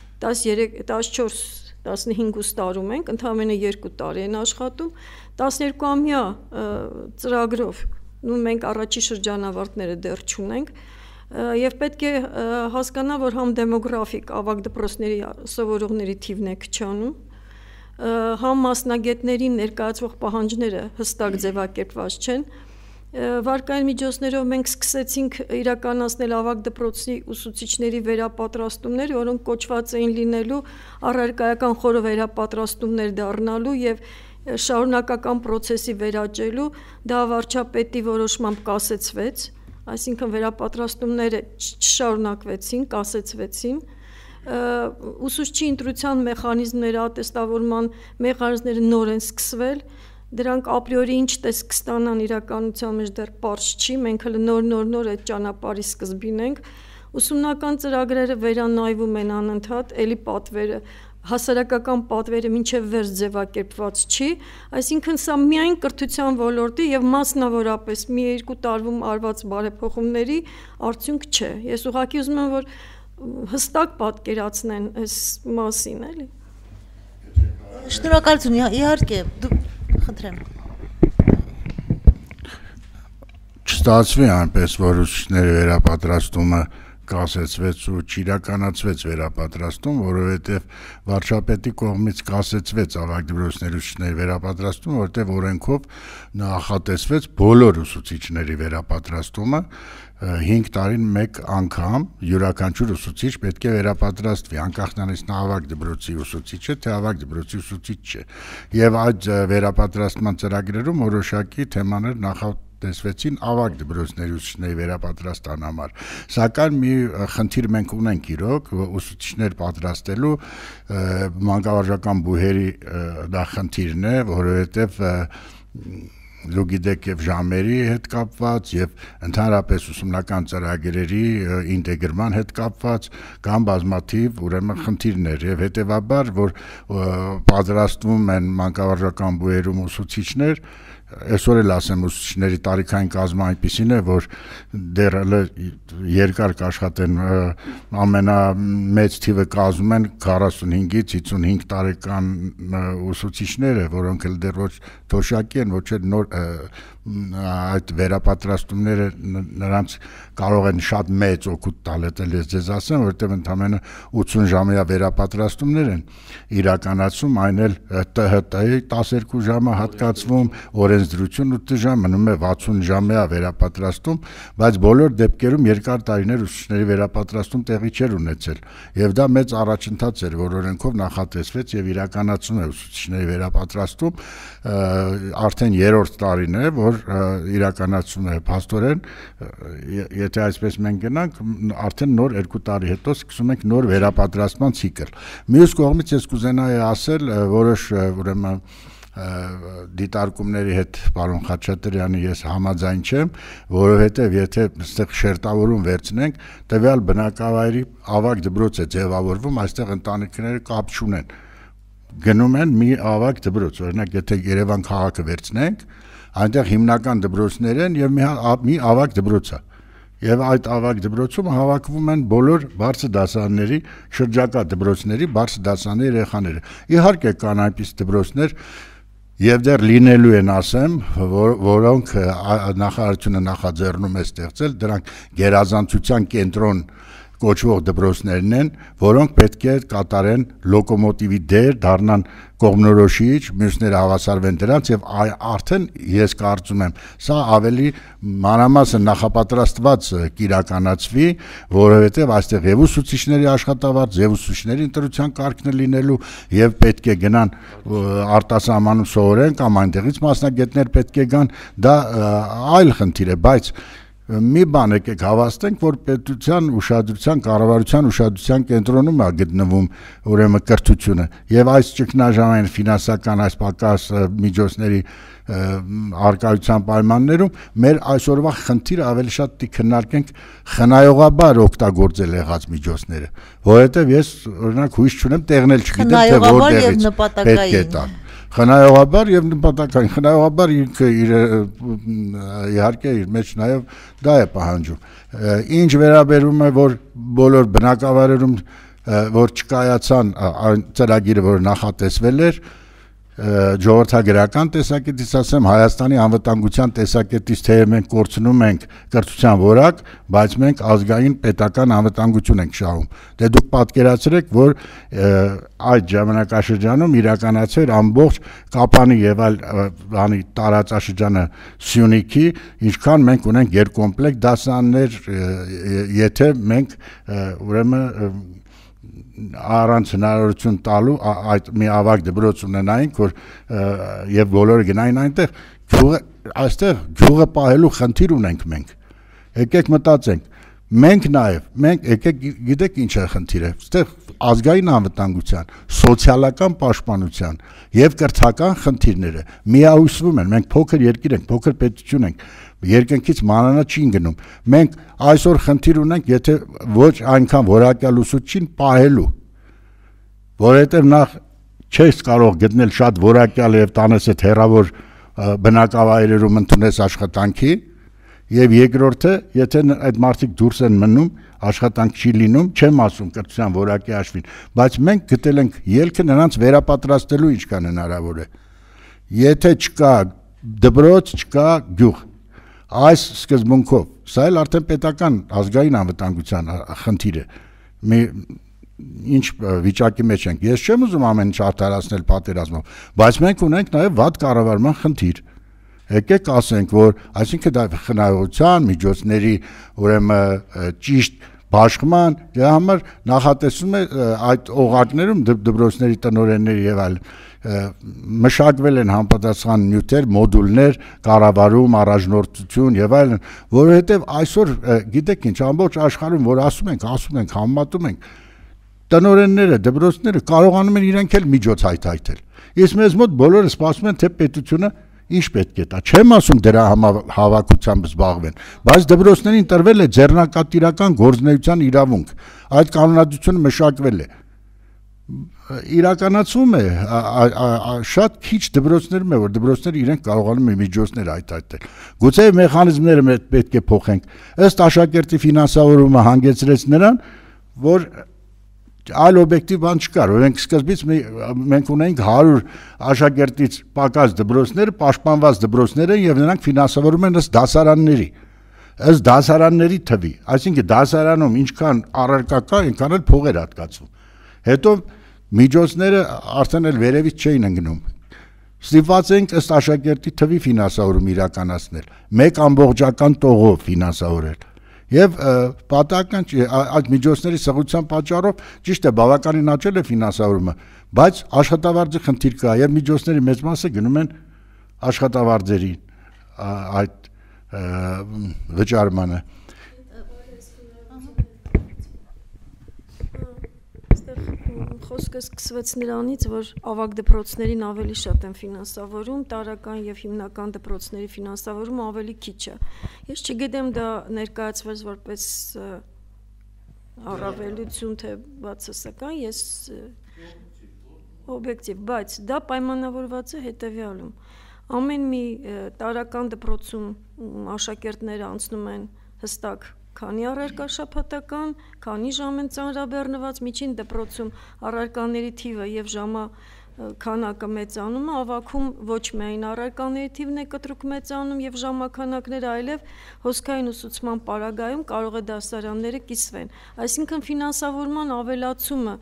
14-15 տարում ենք, ընդամենը 2 տարի են աշխատում, 12-ամյա ծրագրով, մենք առաջի շրջանավարտները դեռ չունենք, Եվ պետք է հասկանա, որ համ դեմոգրաֆիկ ավագ դպրոցների սովորողների թիվն է քչանում, համ մասնագետներին ներկայացվող պահանջները հստակ ձևակերպված չեն։ Վարկային միջոցներով մենք սկսեցինք իրականացնել ավագ դպրոցի ուսուցիչների վերապատրաստումներ, որոնք կոչված էին լինելու առարկայական խորը վերապատրաստումներ դառնալու եւ շարունակական process-ի վերաճելու, դա վարչապետի որոշմամբ կասեցվեց, այսինքն վերապատրաստումները չշարունակվեցին, կասեցվեցին, ուսուցչի ընտրության մեխանիզմները, ատեստավորման մեխանիզմները նոր են սկսվել, դրանք ապրիորի ինչ տեսք կստանան իրականության մեջ դեռ պարզ չի, մենք հələ նոր այդ ճանապարհի սկզբին ենք, ուսումնական ծրագրերը վերանայվում են անընդհատ, էլի պատվերը հասարակական պատվերը մինչև վերջ ձևակերպված չի, այսինքն սա միայն կրթության ոլորտի եւ մասնավորապես մի երկու տարվում արված բարեփոխումների արդյունք չէ։ Ես ուղղակի ուզում եմ, որ հստակ պատկերացնեն այս մասին, էլի։ Շնորհակալություն, իհարկե, խնդրեմ։ Չստացվի այնպես, որ ուսուցիչների վերապատրաստումը կասեցվեց ու չիրականացվեց վերապատրաստում, որովհետև վարչապետի կողմից կասեցվեց ավագ դպրոցների ուսուցիչների վերապատրաստումը, որտեղ օրենքով նախատեսվեց բոլոր ուսուցիչների վերապատրաստումը 5 տարին մեկ անգամ յուրաքանչյուր ուսուցիչ պետք է վերապատրաստվի, անկախ նրանից նա ավագ դպրոցի ուսուցիչ է, թե ավագ դպրոցի ուսուցիչ չէ։ Եվ այդ վերապատրաստման ծրագրերում որոշակի թեմաներ տեսվեցին ավագ դպրոցների ուսուցիչների վերապատրաստման համար։ Սակայն մի խնդիր մենք ունենք իրոք, ուսուցիչներ պատրաստելու մանկավարժական բուհերի դա խնդիրն է, որովհետև դուք գիտեք եւ ժամերի հետ կապված եւ ընդհանրապես ուսումնական ծրագրերի ինտեգրման հետ կապված կամ բազմաթիվ ուրեմն խնդիրներ եւ հետեւաբար որ պատրաստվում են մանկավարժական բուհերում ուսուցիչներ այսօր էլ ասեմ ուսուցիչների տարիքային կազմը այնպիսին է, որ դեռ երկար կաշխատեն ամենամեծ թիվը կազմում են 45-ից 55 տարեկան ուսուցիչները, որոնք էլ դեռ ոչ թոշակի են, ոչ էլ նոր այդ վերապատրաստումները նրանց կարող են շատ մեծ օգուտ տալ, ես ձեզ ասեմ, որովհետև ընդամենը 80 ժամյա վերապատրաստումներ են իրականացում, այն էլ ՏՀՏ-ի 12 ժամը հատկացվում, օրենսդրություն 8 ժամ, մնում է 60 ժամյա վերապատրաստում, բայց բոլոր դեպքերում երկար տարիներ ուսուցիչների վերապատրաստում տեղի չէր ունեցել, եւ դա մեծ առաջընթաց էր, որ օրենքով նախատեսվեց եւ իրականացում է ուսուցիչների վերապատրաստում, արդեն 3-րդ տարին է, որ իրականացում է փաստորեն, եթե այսպես մենք գնանք, արդեն նոր 2 տարի հետո սկսում ենք նոր վերապատրաստման ցիկլ։ Մյուս կողմից ես կուզենայի ասել, որոշ ուրեմն դիտարկումների հետ պարոն Խաչատրյանի ես համաձայն չեմ, որովհետև եթե այստեղ շերտավորում վերցնենք, տվյալ բնակավայրի ավագ դպրոց է ձևավորվում, այստեղ ընտանիքները կապ չունեն։ Գնում են մի ավագ դպրոց, օրինակ եթե Երևան քաղաքը վերցնենք, այնտեղ հիմնական դպրոցներ են եւ մի ավագ դպրոց է։ Եվ այդ ավագ դպրոցում հավաքվում են բոլոր բարձր դասարանների, շրջակա դպրոցների բարձր դասարանների երեխաները։ Իհարկե կան այնպիսի դպրոցներ եւ դեռ լինելու են, ասեմ, որոնք նախարարությունը նախաձեռնում է ստեղծել, դրանք գերազանցության կենտրոն կոչվող դպրոցներն են, որոնք պետք է կատարեն լոկոմոտիվի դեր, դառնան կողմնորոշիչ, մյուսները հավասարվեն դրանց եւ արդեն ես կարծում եմ, սա ավելի մանրամասն նախապատրաստված կիրականացվի, որովհետեւ այստեղ եւ ուսուցիչների աշխատավարձ, եւ ուսուցիչների ընտրության կարգն է լինելու, եւ պետք է գնան արտասահմանում սովորեն կամ այնտեղից մասնագետներ պետք է գան, դա այլ խնդիր է, բայց մի բան եկեք հավաստենք, որ պետության ուշադրության, կառավարության ուշադրության կենտրոնում է գտնվում ուրեմն կրթությունը եւ այս ճգնաժամային ֆինանսական այս պակաս միջոցների արկայության պայմաններում մեր այսօրվա խնդիրը ավելի շատ քննարկենք խնայողաբար օգտագործել եղած միջոցները, որովհետեւ ես օրինակ հույս չունեմ տեղն էլ չգիտեմ թե որտեղից պետք է տա խնայողաբար եւ նպատակային խնայողաբար ինքը իհարկե իր մեջ նաեւ դա է պահանջում ինչ վերաբերում է որ բոլոր բնակավայրերում որ չկայացան այն ծրագիրը որ նախատեսվել էր ժողովրդագրական տեսակետից ասեմ Հայաստանի անվտանգության տեսակետից թե մենք կորցնում ենք կրթության որակ, բայց մենք ազգային պետական անվտանգություն ենք շահում։ Դե դուք պատկերացրեք, որ այդ ժամանակաշրջանում իրականացեր ամբողջ Կապանի եւ այլ բանի տարածաշրջանը Սյունիքի, ինչքան մենք ունենք երկկոմպլեկտ դասարաններ, եթե մենք ուրեմն առանց հնարավորություն տալու այդ մի ավագ դպրոց ունենայինք, որ եւ բոլորը գնային այնտեղ, այստեղ գյուղը պահելու խնդիր ունենք մենք։ Եկեք մտածենք, մենք եկեք գիտեք ինչ է խնդիրը, այստեղ ազգային անվտանգության, սոցիալական պաշտպանության եւ կրթական խնդիրները միահյուսվում են, մենք փոքր երկիր ենք, փոքր պետություն ենք, երկնքից մանանա չի գնում։ Մենք այսօր խնդիր ունենք, եթե ոչ այնքան որակյալ ուսուցչին պահելու, որովհետև նախ չես կարող գտնել շատ որակյալ եւ տանես այդ հերավոր բնակավայրերում ընդունես աշխատանքի, եւ երկրորդը, եթե այդ մարդիկ դուրս են մնում, աշխատանք չի լինում, չեմ ասում կրթության որակի հաշվին, բայց մենք գտել ենք ելքը նրանց վերապատրաստելու ինչքան հնարավոր է։ Եթե չկա դպրոց, չկա գյուղ։ Այս սկզբունքով, սա էլ արդեն պետական ազգային անվտանգության խնդիր է։ Մի ինչ վիճակի մեջ ենք։ Ես չեմ ուզում ամեն ինչ արդարացնել պատերազմով, բայց մենք ունենք նաև վատ կառավարման խնդիր։ Եկեք ասենք, որ այսինքն դա խնայողության միջոցների ուրեմն ճիշտ բաշխման դրա համար նախատեսում է այդ օղակներում դպրոցների տնօրենների եւ այլ մշակվել են համապատասխան նյութեր, մոդուլներ, կառավարում, առաջնորդություն եւ այլն, որովհետեւ այսօր գիտեք ինչ, ամբողջ աշխարհում որ ասում ենք, համեմատում ենք, տնօրենները, դպրոցները կարողանում են իրենք էլ միջոց հայթայթել։ Իսկ մեզ մոտ բոլորը սպասում են, թե պետությունը ինչ պետք է տա։ Չեմ ասում դրա հավաքությամբ զբաղվեն, բայց դպրոցներին տրվել է ձեռնակատիրական գործունեության իրավունք։ Այդ կանոնադրությունը մշակվել է։ իրականացում է շատ քիչ դպրոցներում է, որ դպրոցները իրենք կարողանում են միջոցներ այտայտել։ Գուցե մեխանիզմները պետք է փոխենք։ Ըստ աշակերտի ֆինանսավորումը հանգեցրեց նրան, որ այլ օբյեկտիվ բան չկար։ Օրենք սկզբից մենք ունենք 100 աշակերտից պակաս դպրոցներ, պաշտպանված դպրոցներ են եւ նրանք ֆինանսավորում են ըստ դասարանների։ Ըստ դասարանների թվի, այսինքն դասարանում ինչքան առարկա կա, այնքան էլ փող էր հատկացվում։ Հետո միջոցները արդեն էլ վերևից չէին ընկնում։ Ստիպված ենք ըստ աշակերտի թվի ֆինանսավորում իրականացնել, մեկ ամբողջական տողով ֆինանսավորել։ Եվ պատահական չի, այդ միջոցների սղության պատճառով ճիշտ է բավականին աճել է ֆինանսավորումը, բայց աշխատավարձի խնդիր կա եւ միջոցների մեծ մասը գնում են աշխատավարձերի այդ վճարմանը։ Խոսքը սկսվեց նրանից, որ ավագ դպրոցներին ավելի շատ են ֆինանսավորում, տարրական եւ հիմնական դպրոցների ֆինանսավորումը ավելի քիչ է։ Ես չգիտեմ դա ներկայացվեց որպես առավելություն թե բացասական, ես օբյեկտիվ, բայց դա պայմանավորված է հետեւյալում։ Ամեն մի տարրական դպրոցում աշակերտները անցնում են հստակ քանի առարկա շաբաթական, քանի ժամ են ծանրաբեռնված, միջին դպրոցում առարկաների թիվը եւ ժամը քանակը մեծանում է, ավագում ոչ միայն առարկաների թիվն է կտրուկ մեծանում եւ ժամանակները, այլև հոսքային ուսուցման պարագայում կարող է դասարանները կիսվեն։ Այսինքն ֆինանսավորման ավելացումը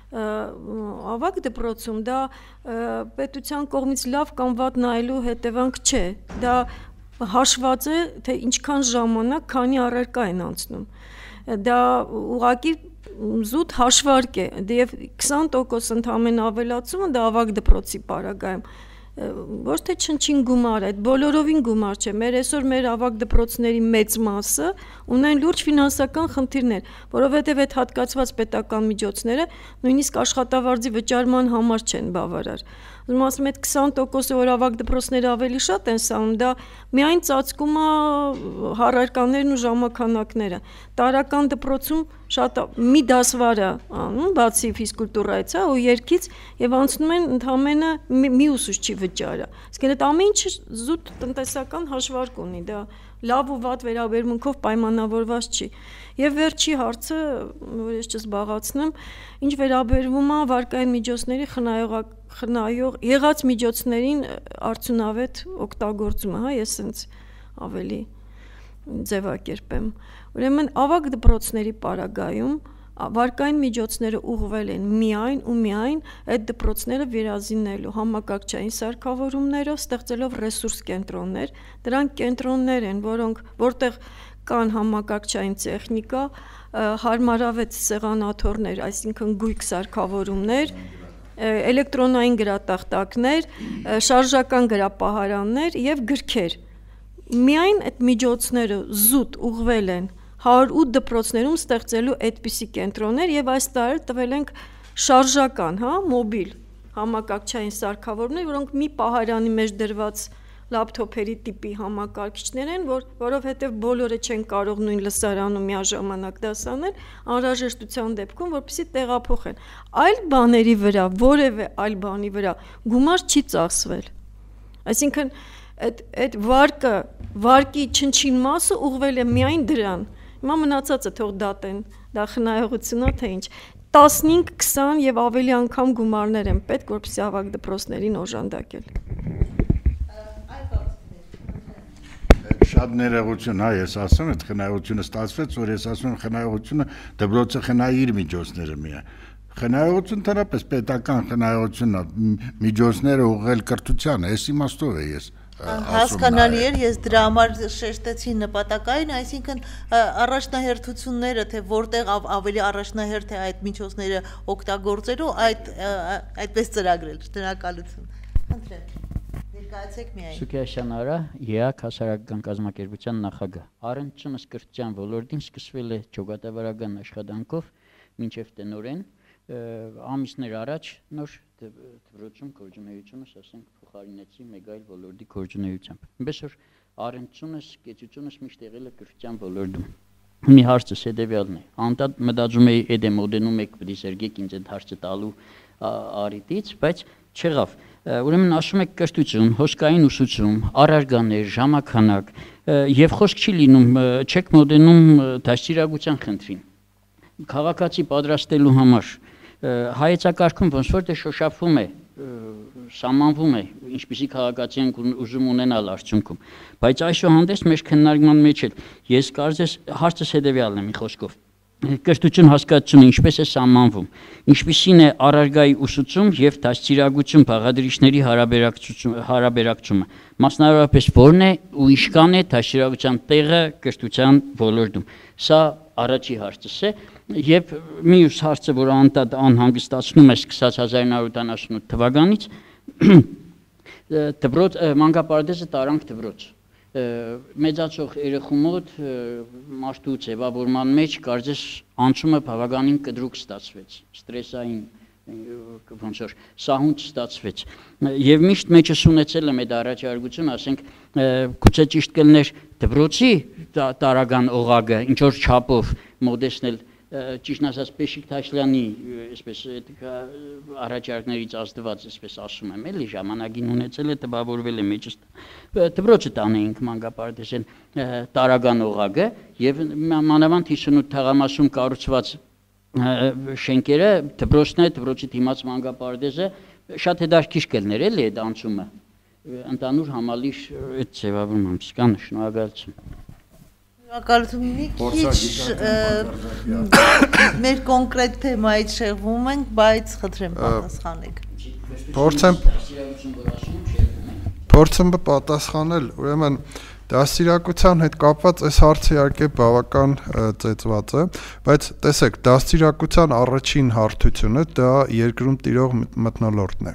ավագ դպրոցում դա պետության կողմից լավ կամ վատ նայելու հետևանք չէ, դա հաշված է, թե ինչքան ժամանակ, քանի առարկա են անցնում։ Դա ուղղակի զուտ հաշվարկ է, եւ 20% ընդհանրեն ավելացումը դա ավագ դպրոցի պարագայում ոչ թե չնչին գումար, այդ բոլորովին գումար չէ։ Մեր այսօր մեր ավագ դպրոցների մեծ մասը ունեն լուրջ ֆինանսական խնդիրներ, որովհետև այդ հատկացված պետական միջոցները նույնիսկ աշխատավարձի վճարման համար չեն բավարար։ Ուրեմն ասում եմ, այդ 20%-ը, որ ավագ դպրոցները ավելի շատ են սանում, դա միայն ծածկում է առարկաներն ու ժամանակները։ Տարրական դպրոցում շատ մի դասվար է անում, բացի ֆիզկուլտուրայից, ու երգից, եւ անցնում են ընդհանրապես մի ուսուցչի վճարը։ Իսկ այդ ամեն ինչը զուտ տնտեսական հաշվարկ ունի, դա լավ ու վատ վերաբերմունքով պայմանավորված չի։ Եվ վերջի հարցը, որ ես չզբաղացնեմ, ինչ վերաբերվում է վարկային միջոցների խնայող եղած միջոցներին արդյունավետ օգտագործումը, հա, ես ինձ ավելի ձևակերպեմ։ Ուրեմն ավագ դպրոցների պարագայում վարկային միջոցները ուղղվել են միայն ու միայն այդ դպրոցները վերազինելու համակարգչային սարքավորումներով, ստեղծելով ռեսուրս կենտրոններ։ Դրանք կենտրոններ են, որտեղ կան համակարգչային տեխնիկա, հարմարավետ սեղանաթոռներ, այսինքն գույք սարքավորումներ, էլեկտրոնային գրատախտակներ, շարժական գրապահարաններ եւ գրքեր։ Միայն այդ միջոցները զուտ ուղղվել են 108 դպրոցներում ստեղծելու այդպիսի կենտրոններ եւ այս տարի տվել ենք շարժական, հա, մոբիլ համակարգչային սարքավորումներ, որոնք մի պահարանի մեջ դրված լապտոպերի տիպի համակարգիչներ են, որովհետև բոլորը չեն կարող նույն լսարանում միաժամանակ դասանել, անհրաժեշտության դեպքում, որպեսզի տեղափոխեն։ Այլ բաների վրա, որևէ այլ բանի վրա գումար չի ծախսվել։ Այսինքն այդ վարկի չնչին մասը ուղղվել է միայն դրան։ Հիմա մնացածը թող դատեն, դա խնայողությունա թե ինչ։ 15, 20 եւ ավելի անգամ գումարներ են պետք, որպեսզի ավագ դպրոցներին օժանդակել։ Շատ ներողություն, հա, ես ասում եմ, խնայողությունը ստացվեց, որ ես ասում եմ, խնայողությունը դպրոցը խնայի իր միջոցները միայն։ Խնայողություն դեռապես պետական խնայողությունն է, միջոցները ուղղել կրթությանը, այս իմաստով է ես հասկանալի էր, ես դրա համար շեշտեցի նպատակային, այսինքն առաջնահերթությունները, թե որտեղ ավելի առաջնահերթ է այդ միջոցները օգտագործելու, այդպես ծրագրել, շնորհակալություն։ Խնդրեմ, ներկայացեք միայն։ Սուքիաշյան Արա, ԵԱԿ հասարակական կազմակերպության նախագահ։ Առընչումս կրթության ոլորտին սկսվել է ճյուղատավարական աշխատանքով մինչև տնօրեն, ամիսներ առաջ նոր դպրոցում գործունեությունս, ասենք, փոխարինեցի մեկ այլ ոլորտի գործունեությամբ։ Այնպես որ առընչումս, կեցությունս միշտ եղել է կրթության ոլորտում։ Մի հարցս հետևյալն է։ Անդադ մտածում էի այդ մոդենում եք պիտի սերգեք ինձ այդ հարցը տալու արիտից, բայց չեղավ։ Ուրեմն ասում եք կրթություն, հոսքային ուսուցում, առարգաներ, ժամանակ եւ խոսք չի լինում, չեք մոտենում դաստիարակության խնդրին։ Քաղաքացի պատրաստելու համար հայեցակարգում ոնց որ դե շոշափվում է, սահմանվում է, ինչպիսի քաղաքացի ենք ուզում ունենալ արդյունքում։ Բայց այսուհանդերձ մեր քննարկման մեջ էլ ես կարծես հարցս հետեւյալն է մի խոսքով։ Կրթություն հասկացությունը ինչպես է սահմանվում, ինչպիսին է առարգայի ուսուցում եւ դաստիարակություն բաղադրիչների հարաբերակցությունը, մասնավորապես որն է ու ինչքան է դաստիարակության տեղը կրթության ոլորտում։ Սա առաջի հարցս է եւ մյուս հարցը, որ անհանգստացնում է սկսած 1978 թվականից, դպրոց մանկապարտեզը տարանք դպրոց։ Մեծացող երեխու մոտ մարդու ձևավորման մեջ կարծես անցումը բավականին կտրուկ ստացվեց, ստրեսային ոնց որ սահունջ ստացվեց եւ միշտ մեջս ունեցել եմ այդ առաջարկությունը, ասենք գուցե ճիշտ կլներ դպրոցի տարական օղակը ինչ որ չափով մոդեսնել, ճիշտ ասած Պեշիկ Թաշլյանի այսպես առաջարկներից ազդված, այսպես ասում եմ, էլի ժամանակին ունեցել է տպավորվել է մեջս դպրոցը տանեինք մանկապարտեզեն տարական օղակը եւ մանավանդ 58 թաղամասում կառուցված շենքերը դպրոցն է, դպրոցի դիմաց մանկապարտեզը շատ հետաքրքիր կլներ էլի այդ անցումը ընդհանուր համալիր այդ ձևավորմամբ կան շնորհակալություն։ Շնորհակալություն, մի քիչ մեր կոնկրետ թեմայից շեղվում ենք, բայց խնդրեմ պատասխանեք։ Փորձեմ պատասխանել, ուրեմն դաստիարակության հետ կապված այս հարցը իհարկե բավական ծեծված է, բայց տեսեք, դաստիարակության առաջին հարթությունը դա երկրում տիրող մթնոլորտն է։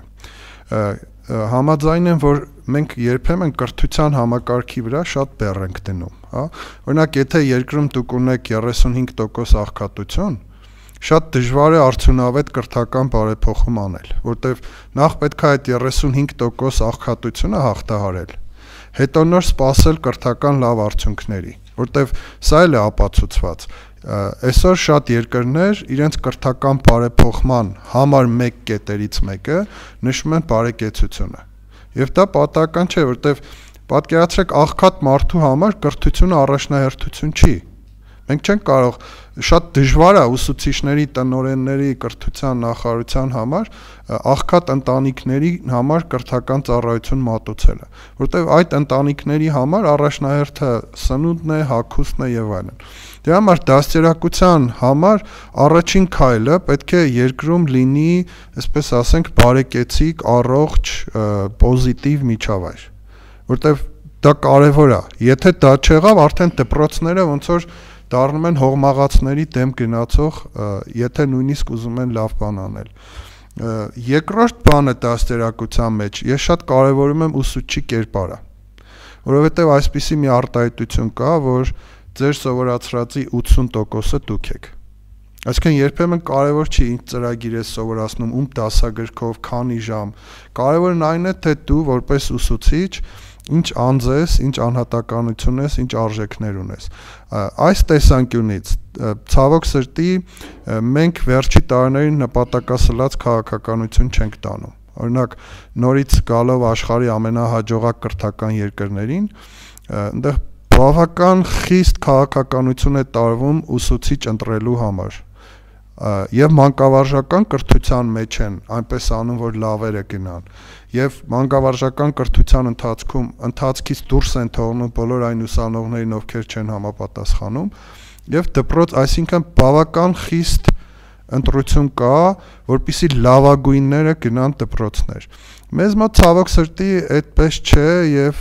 Համաձայն եմ, որ մենք երբեմն կրթության համակարգի վրա շատ բեռ ենք դնում, հա։ Օրինակ, եթե երկրում դուք ունեք 35% աղքատություն, շատ դժվար է արդյունավետ կրթական բարեփոխում անել, որտեղ նախ պետք է այդ 35% աղքատությունը հաղթահարել, հետո նոր սպասել կրթական լավ արդյունքների, որտեղ սա էլ է ապացուցված։ Այսօր շատ երկրներ իրենց կրթական բարեփոխման համար մեկ կետերից մեկը նշում են բարեկեցությունը։ Եվ դա պատահական չէ, որտեղ պատկերացրեք աղքատ մարդու համար կրթությունը առաջնահերթություն չի։ Մենք չենք կարող, շատ դժվար է ուսուցիչների, տնօրենների, կրթության նախարարության համար աղքատ ընտանիքների համար կրթական ծառայություն մատուցելը, որտեղ այդ ընտանիքների համար առաջնահերթը սնունդն է, հագուստն է եւ այլն։ Դրա համար դաստիարակության համար առաջին քայլը պետք է երկրում լինի, այսպես ասենք, բարեկեցիկ, առողջ, պոզիտիվ միջավայր, որտեղ դա կարևոր է։ Եթե դա չեղավ, արդեն դպրոցները ոնց որ դառնում են հողմաղացների դեմ գնացող, եթե նույնիսկ ուզում են լավ բան անել։ Երկրորդ բանը դաստիարակության մեջ ես շատ կարևորում եմ ուսուցչի կերպարը, որովհետև այսպիսի մի արտահայտություն կա, որ ձեր սովորացրածի 80%-ը դուք եք։ Այսինքն երբեմն կարևոր չի ինչ ծրագիր ես սովորացնում, ում դասագրքով, քանի ժամ։ Կարևորն այն է, թե դու որպես ուսուցիչ ինչ անձ ես, ինչ անհատականություն ես, ինչ արժեքներ ունես։ Այս տեսանկյունից ցավոք սրտի մենք վերջի տարիներին նպատակասլաց քաղաքականություն չենք տանում։ Օրինակ նորից գալով աշխարհի ամենահաջողակ կրթական երկրներին, այնտեղ բավական խիստ քաղաքականություն է տարվում ուսուցիչ ընտրելու համար։ Եվ մանկավարժական կրթության մեջ են այնպես անում, որ լավերը գնան, եւ մանկավարժական կրթության ընթացքից դուրս են թողնում բոլոր այն ուսանողներին, ովքեր չեն համապատասխանում, եւ դպրոց, այսինքն բավական խիստ ընտրություն կա, որպեսզի լավագույնները գնան դպրոցներ։ Մեզ մոտ ցավոք սրտի այդպես չէ եւ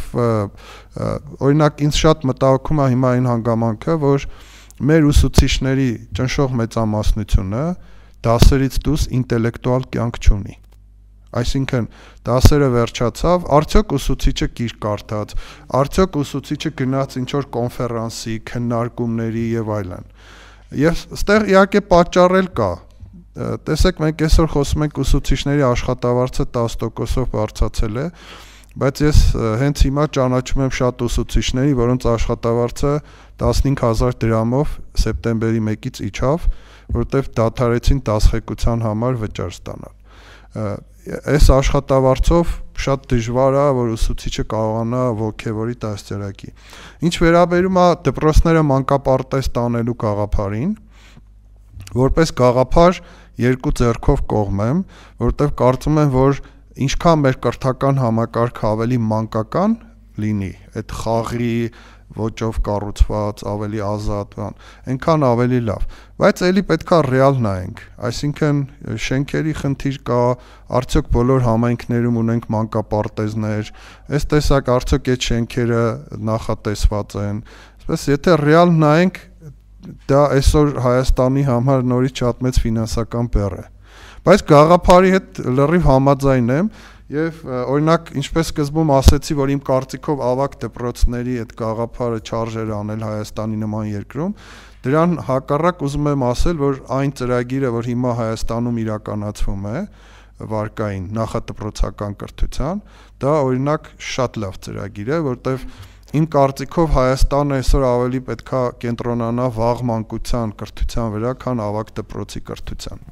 օրինակ ինձ շատ մտահոգում է հիմա այն հանգամանքը, որ մեր ուսուցիչների ճնշող մեծամասնությունը դասերից դուրս ինտելեկտուալ կյանք չունի։ Այսինքն դասերը վերջացավ, արդյոք ուսուցիչը գիրք կարդաց, արդյոք ուսուցիչը գնաց ինչ-որ կոնֆերանսի, քննարկումների եւ այլն։ Եվ ստեղ իհարկե պատճառել կա։ Տեսեք, մենք այսօր խոսում ենք ուսուցիչների աշխատավարձը 10%-ով բարձրացել է, բայց ես հենց հիմա ճանաչում եմ շատ ուսուցիչների, որոնց աշխատավարձը 15000 դրամով սեպտեմբերի 1-ից իջավ, որտեղ դադարեցին դասղեկության համար վճար ստանալ։ Այս աշխատավարձով շատ դժվար է, որ ուսուցիչը կարողանա ողջևորի դաստիարակի։ Ինչ վերաբերում է դպրոցները մանկապարտեզ տանելու գաղափարին, որպես գաղափար երկու ձեռքով կողմ եմ, որտեղ կարծում եմ, որ ինչքան մեր կրթական համակարգը ավելի մանկական լինի, այդ խաղի ոճով կառուցված, ավելի ազատ, այնքան ավելի լավ, բայց էլի պետքա ռեալ նայենք, այսինքն շենքերի խնդիր կա, արդյոք բոլոր համայնքներում ունենք մանկապարտեզներ, այս տեսակ արդյոք այդ շենքերը նախատեսված են, այսպես եթե ռեալ նայենք, դա այսօր Հայաստանի համար նորից շատ մեծ ֆինանսական բեռ է, բայց գաղափարի հետ լրիվ համաձայն եմ, Եվ օրինակ ինչպես սկզբում ասեցի, որ իմ կարծիքով ավագ դպրոցների այդ գաղափարը չարժեր անել Հայաստանի նման երկրում, դրան հակառակ ուզում եմ ասել, որ այն ծրագիրը, որ հիմա Հայաստանում իրականացվում է, վարկային նախադպրոցական կրթության, դա օրինակ շատ լավ ծրագիր է, որտեվ իմ կարծիքով Հայաստանը այսօր ավելի պետքա կենտրոնանա վաղ մանկության կրթության վրա, քան ավագ դպրոցի կրթության։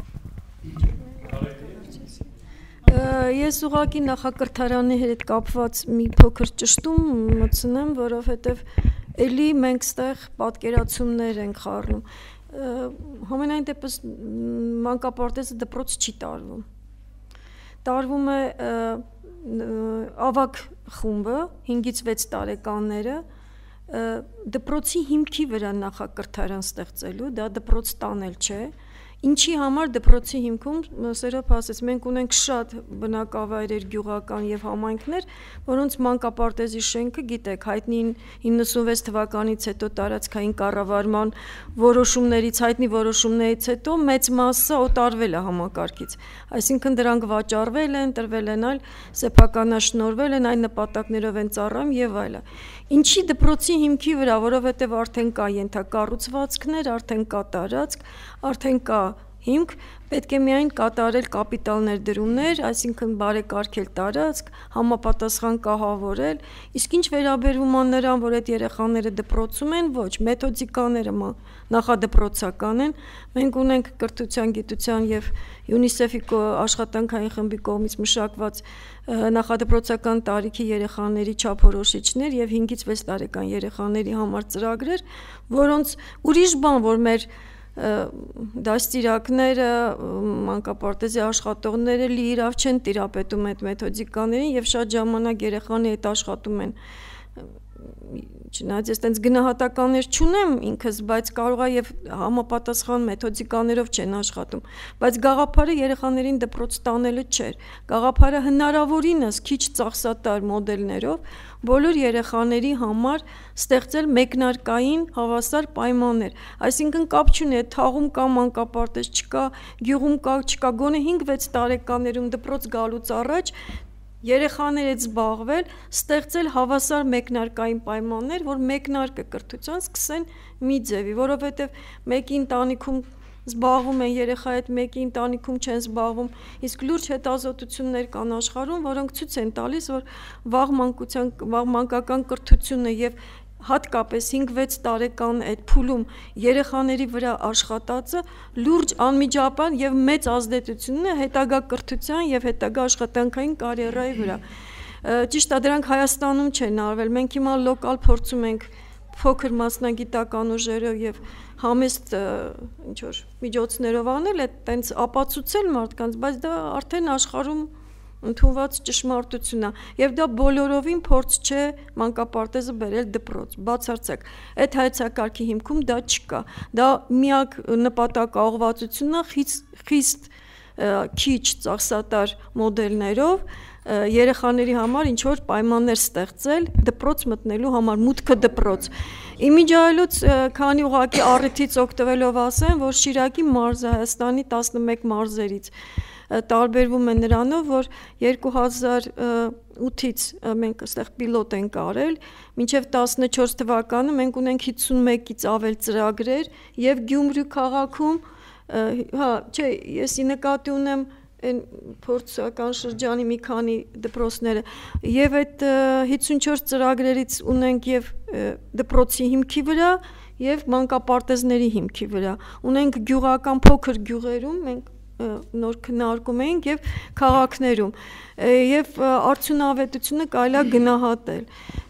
Ես ուղղակի նախակրթարանի հետ կապված մի փոքր ճշտում մտցնեմ, որովհետև էլի մենք ստեղ պատկերացումներ ենք խառնում։ Համենայն դեպս մանկապարտեզը դպրոց չի տարվում։ Տարվում է ավագ խումբը 5-ից 6 տարեկանները դպրոցի հիմքի վրա նախակրթարան ստեղծելու, դա դպրոց տանել չէ։ Ինչի համար դպրոցի հիմքում Սերոբ ասեց, մենք ունենք շատ բնակավայրեր, գյուղական եւ համայնքներ, որոնց մանկապարտեզի շենքը, գիտեք, հայտնի 96 թվականից հետո տարածքային կառավարման հայտնի որոշումներից հետո մեծ մասը օտարվել է համակարգից։ Այսինքն դրանք վաճառվել են, տրվել են այլ, սեփականաշնորհվել են, այն նպատակներով են ծառայում եւ այլն։ Ինչի դպրոցի հիմքի վրա, որովհետեւ արդեն կա ենթակառուցվածքներ, արդեն կա տարածք, արդեն կա հիմք, պետք է միայն կատարել կապիտալ ներդրումներ, այսինքն բարեկարգել տարածք, համապատասխան կահավորել, իսկ ինչ վերաբերվում է նրան, որ այդ երեխաները դպրոցում են, ոչ, մեթոդիկաները նախադպրոցական են, մենք ունենք կրթության, գիտության եւ ՅՈՒՆԻՍԵՖ-ի աշխատանքային խմբի կողմից մշակված նախադպրոցական տարիքի երեխաների չափորոշիչներ եւ 5-ից 6 տարեկան երեխաների համար ծրագրեր, որոնց ուրիշ բան, որ մեր դաստիարակները, մանկապարտեզի աշխատողները լիիրավ չեն տիրապետում այդ մեթոդիկաներին եւ շատ ժամանակ երեխանի հետ աշխատում են չնայած ես տենց գնահատականներ չունեմ ինքս, բայց կարող է եւ համապատասխան մեթոդիկաներով չեն աշխատում, բայց գաղափարը երեխաներին դպրոց տանելը չէր, գաղափարը հնարավորինս քիչ ծախսատար մոդելներով բոլոր երեխաների համար ստեղծել մեկնարկային հավասար պայմաններ, այսինքն կապ չունի, թաղում կա մանկապարտեզ չկա, գյուղում կա չկա, գոնե 5-6 տարեկաներում դպրոց գալուց առաջ երեխաների հետ զբաղվել, ստեղծել հավասար մեկնարկային պայմաններ, որ մեկնարկը կրթության սկսեն մի ձևի, որովհետև մեկի ընտանիքում զբաղվում են երեխայի հետ, մեկի ընտանիքում չեն զբաղվում, իսկ լուրջ հետազոտություններ կան աշխարհում, որոնք ցույց են տալիս, որ վաղ մանկական կրթությունը եւ հատկապես 5-6 տարեկան այդ փուլում երեխաների վրա աշխատածը լուրջ անմիջական եւ մեծ ազդեցություն է հետագա կրթության եւ հետագա աշխատանքային կարիերայի վրա։ Ճիշտ է, դրանք Հայաստանում չեն արվել, մենք հիմա լոկալ փորձում ենք փոքր մասնագիտական ուժերով եւ համեստ ինչ որ միջոցներով անել, այտենց ապացուցել մարդկանց, բայց դա արդեն աշխարհում ընդունված ճշմարտություն է եւ դա բոլորովին փորձ չէ մանկապարտեզը բերել դպրոց բացարձակ այդ հայեցակարգի հիմքում դա չկա դա միակ նպատակաուղղվածությունն է խիստ քիչ ծախսատար մոդելներով երեխաների համար ինչ որ պայմաններ ստեղծել դպրոց մտնելու համար մուտքը դպրոց իմիջայլոց քանի ուղակի առիթից օգտվելով ասեմ որ Շիրակի մարզը Հայաստանի 11 մարզերից տարբերվում է նրանով, որ 2008-ից մենք այստեղ պիլոտ ենք արել, մինչև 14 թվականը մենք ունենք 51-ից ավել ծրագրեր եւ Գյումրի քաղաքում, հա, չէ, ես նկատի ունեմ այն փորձական շրջանի մի քանի դպրոցները եւ այդ 54 ծրագրերից ունենք եւ դպրոցի հիմքի վրա եւ մանկապարտեզների հիմքի վրա ունենք գյուղական փոքր գյուղերում մենք նոր քննարկում էինք եւ քաղաքներում եւ արդյունավետությունը կարելի է գնահատել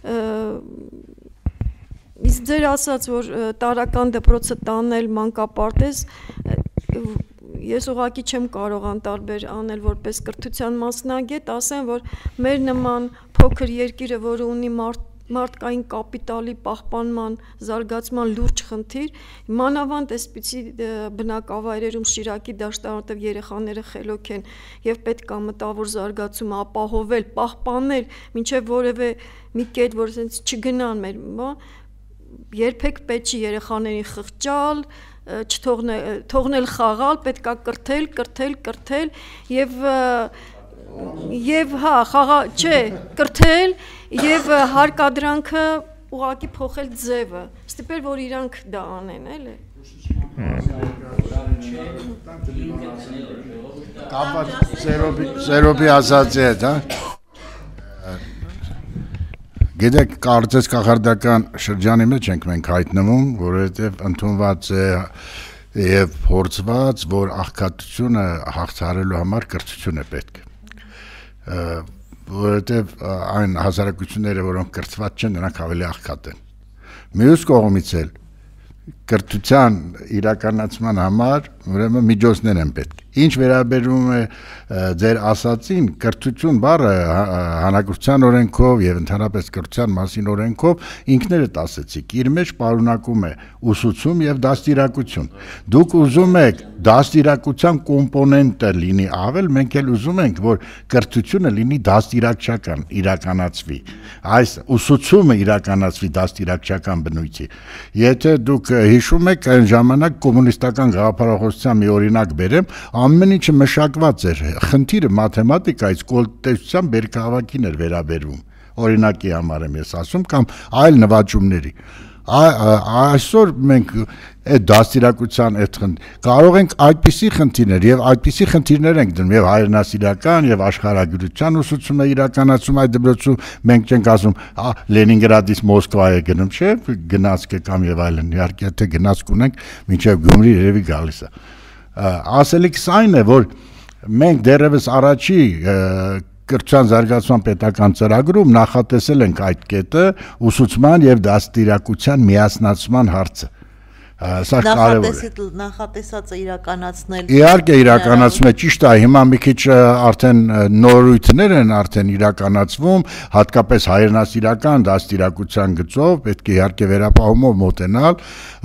իսկ ձեր ասած որ տարական դպրոցը տանել մանկապարտեզ ես ուղղակի չեմ կարող անտարբեր անել որպես կրթության մասնագետ ասեմ որ մեր նման փոքր երկիրը որը ունի մարդկային կապիտալի պահպանման զարգացման լուրջ խնդիր մանավանդ այսպիսի բնակավայրերում Շիրակի դաշտը որտեղ երեխաները խելոք են եւ պետք է մտավոր զարգացումը ապահովել պահպանել մինչեւ որևէ մի կետ որ ասենց չգնան մեր երբեք պետք չի երեխաներին խղճալ թողնել խաղալ պետքա կրթել եւ հա խաղա չէ կրթել եւ հարկադրանքը ուղակի փոխել ձևը ստիպել որ իրանք դա անեն էլի կապած ծերոբի ասացի հետ հա Գիտեք, կարծես կախարդական շրջանի մեջ ենք մենք հայտնվում, որովհետև ընդունված է եւ փորձված, որ աղքատությունը հաղթահարելու համար կրթություն է պետք։ Որովհետև այն հասարակությունները, որոնք կրթված չեն, նրանք ավելի աղքատ են։ Մյուս կողմից էլ կրթության իրականացման համար ուրեմն միջոցներ են պետք։ Ինչ վերաբերում է ձեր ասացին, կրթություն բառը հանրակրթության օրենքով եւ ընդհանրապես կրթության մասին օրենքով ինքներդ ասեցիք, իր մեջ պարունակում է ուսուցում եւ դաստիարակություն։ Դուք ուզում եք դաստիարակության կոմպոնենտը լինի ավել, մենք էլ ուզում ենք, որ կրթությունը լինի դաստիարակչական, իրականացվի։ Այս ուսուցումը իրականացվի դաստիարակչական բնույթի։ Եթե դուք հիշում եք, այն ժամանակ կոմունիստական գաղափարախոսության մի օրինակ բերեմ, ամեն ինչը մշակված էր, խնդիրը մաթեմատիկայից կոլտեսության բերքահավաքին էր վերաբերվում, օրինակի համար եմ ես ասում, կամ այլ նվաճումների, այսօր մենք այդ դաստիարակության այդ կարող ենք այդպիսի խնդիրներ եւ այդպիսի խնդիրներ ենք դնում եւ հայրենասիրական եւ աշխարհագրության ուսուցումը իրականացում այդ դպրոցում մենք չենք ասում Լենինգրադից Մոսկվա է գնում չէ գնացք կամ եւ այլն իհարկե թե գնացք ունենք մինչեւ Գյումրի երևի գալիս է ասելիքս այն է որ մենք դեռևս առաջի կրթության զարգացման պետական ծրագրում նախատեսել ենք այդ կետը ուսուցման եւ դաստիարակության միասնացման հարցը Սա կարևոր է նախատեսածը իրականացնել Իհարկե իրականացում է ճիշտ է հիմա մի քիչ արդեն նորույթներ են արդեն իրականացվում հատկապես հայրենասիրական դաստիարակության գծով պետք է իհարկե վերապահումով մոտենալ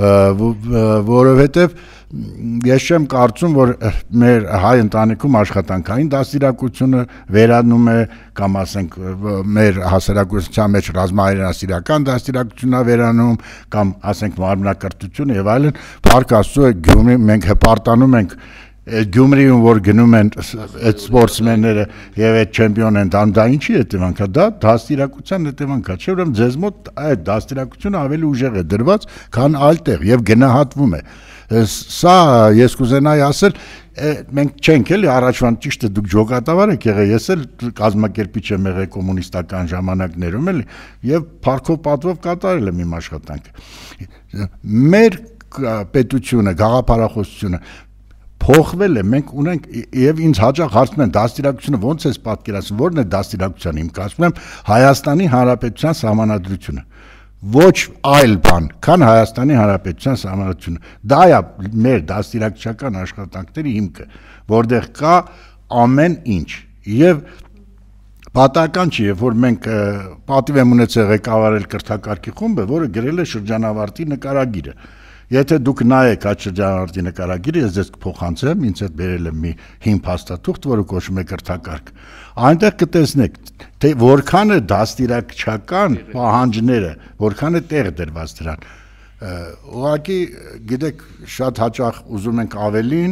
որովհետեւ ես չեմ կարծում որ մեր հայ ընտանիքում աշխատանքային դաստիարակությունը վերանում է կամ ասենք մեր հասարակության մեջ ռազմահայրենասիրական դաստիարակությունն է վերանում կամ ասենք մարմնակրթությունը եւ այլն փառք Աստծո Գյումրի մենք հպարտանում ենք Գյումրիում որ գնում են այդ սպորտսմենները եւ այդ չեմպիոն են դառնում դա ինչի հետևանք է դա դաստիարակության հետևանք է չէ ուրեմն ձեզ մոտ այդ դաստիարակությունը ավելի ուժեղ է դրված քան այլ տեղ եւ գնահատվում է Սա ես կուզենայի ասել մենք չենք էլի առաջվան ճիշտ է դուք ջոկատավար եք եղել ես էլ կազմակերպիչ եմ եղել կոմունիստական ժամանակներում էլի եւ փառքով պատվով կատարել եմ իմ աշխատանքը մեր պետությունը գաղափարախոսությունը փոխվել է մենք ունենք եւ ինձ հաճախ հարցնում են դաստիարակությունը ո՞նց է պատկերացնում ո՞րն է դաստիարակության հիմք ասում եմ Հայաստանի Հանրապետության սահմանադրությունը ոչ այլ բան, քան Հայաստանի Հանրապետության սահմանադրությունը։ Դա է մեր դաստիարակչական աշխատանքների հիմքը, որտեղ կա ամեն ինչ։ Եվ պատահական չի, երբ որ մենք պատիվ եմ ունեցել ղեկավարել կրթակարգի խումբը, որը գրել է շրջանավարտի նկարագիրը։ Եթե դուք նայեք այդ շրջանավարտի նկարագիրը, ես ձեզ կփոխանցեմ, ինձ հետ բերել եմ մի հին փաստաթուղթ, որը կոչվում է կրթակարգ։ Այնտեղ կտեսնեք, թե որքան է դաստիարակչական պահանջները, որքան է տեղ դրված դրան։ Ուղղակի, գիտեք, շատ հաճախ ուզում ենք ավելին,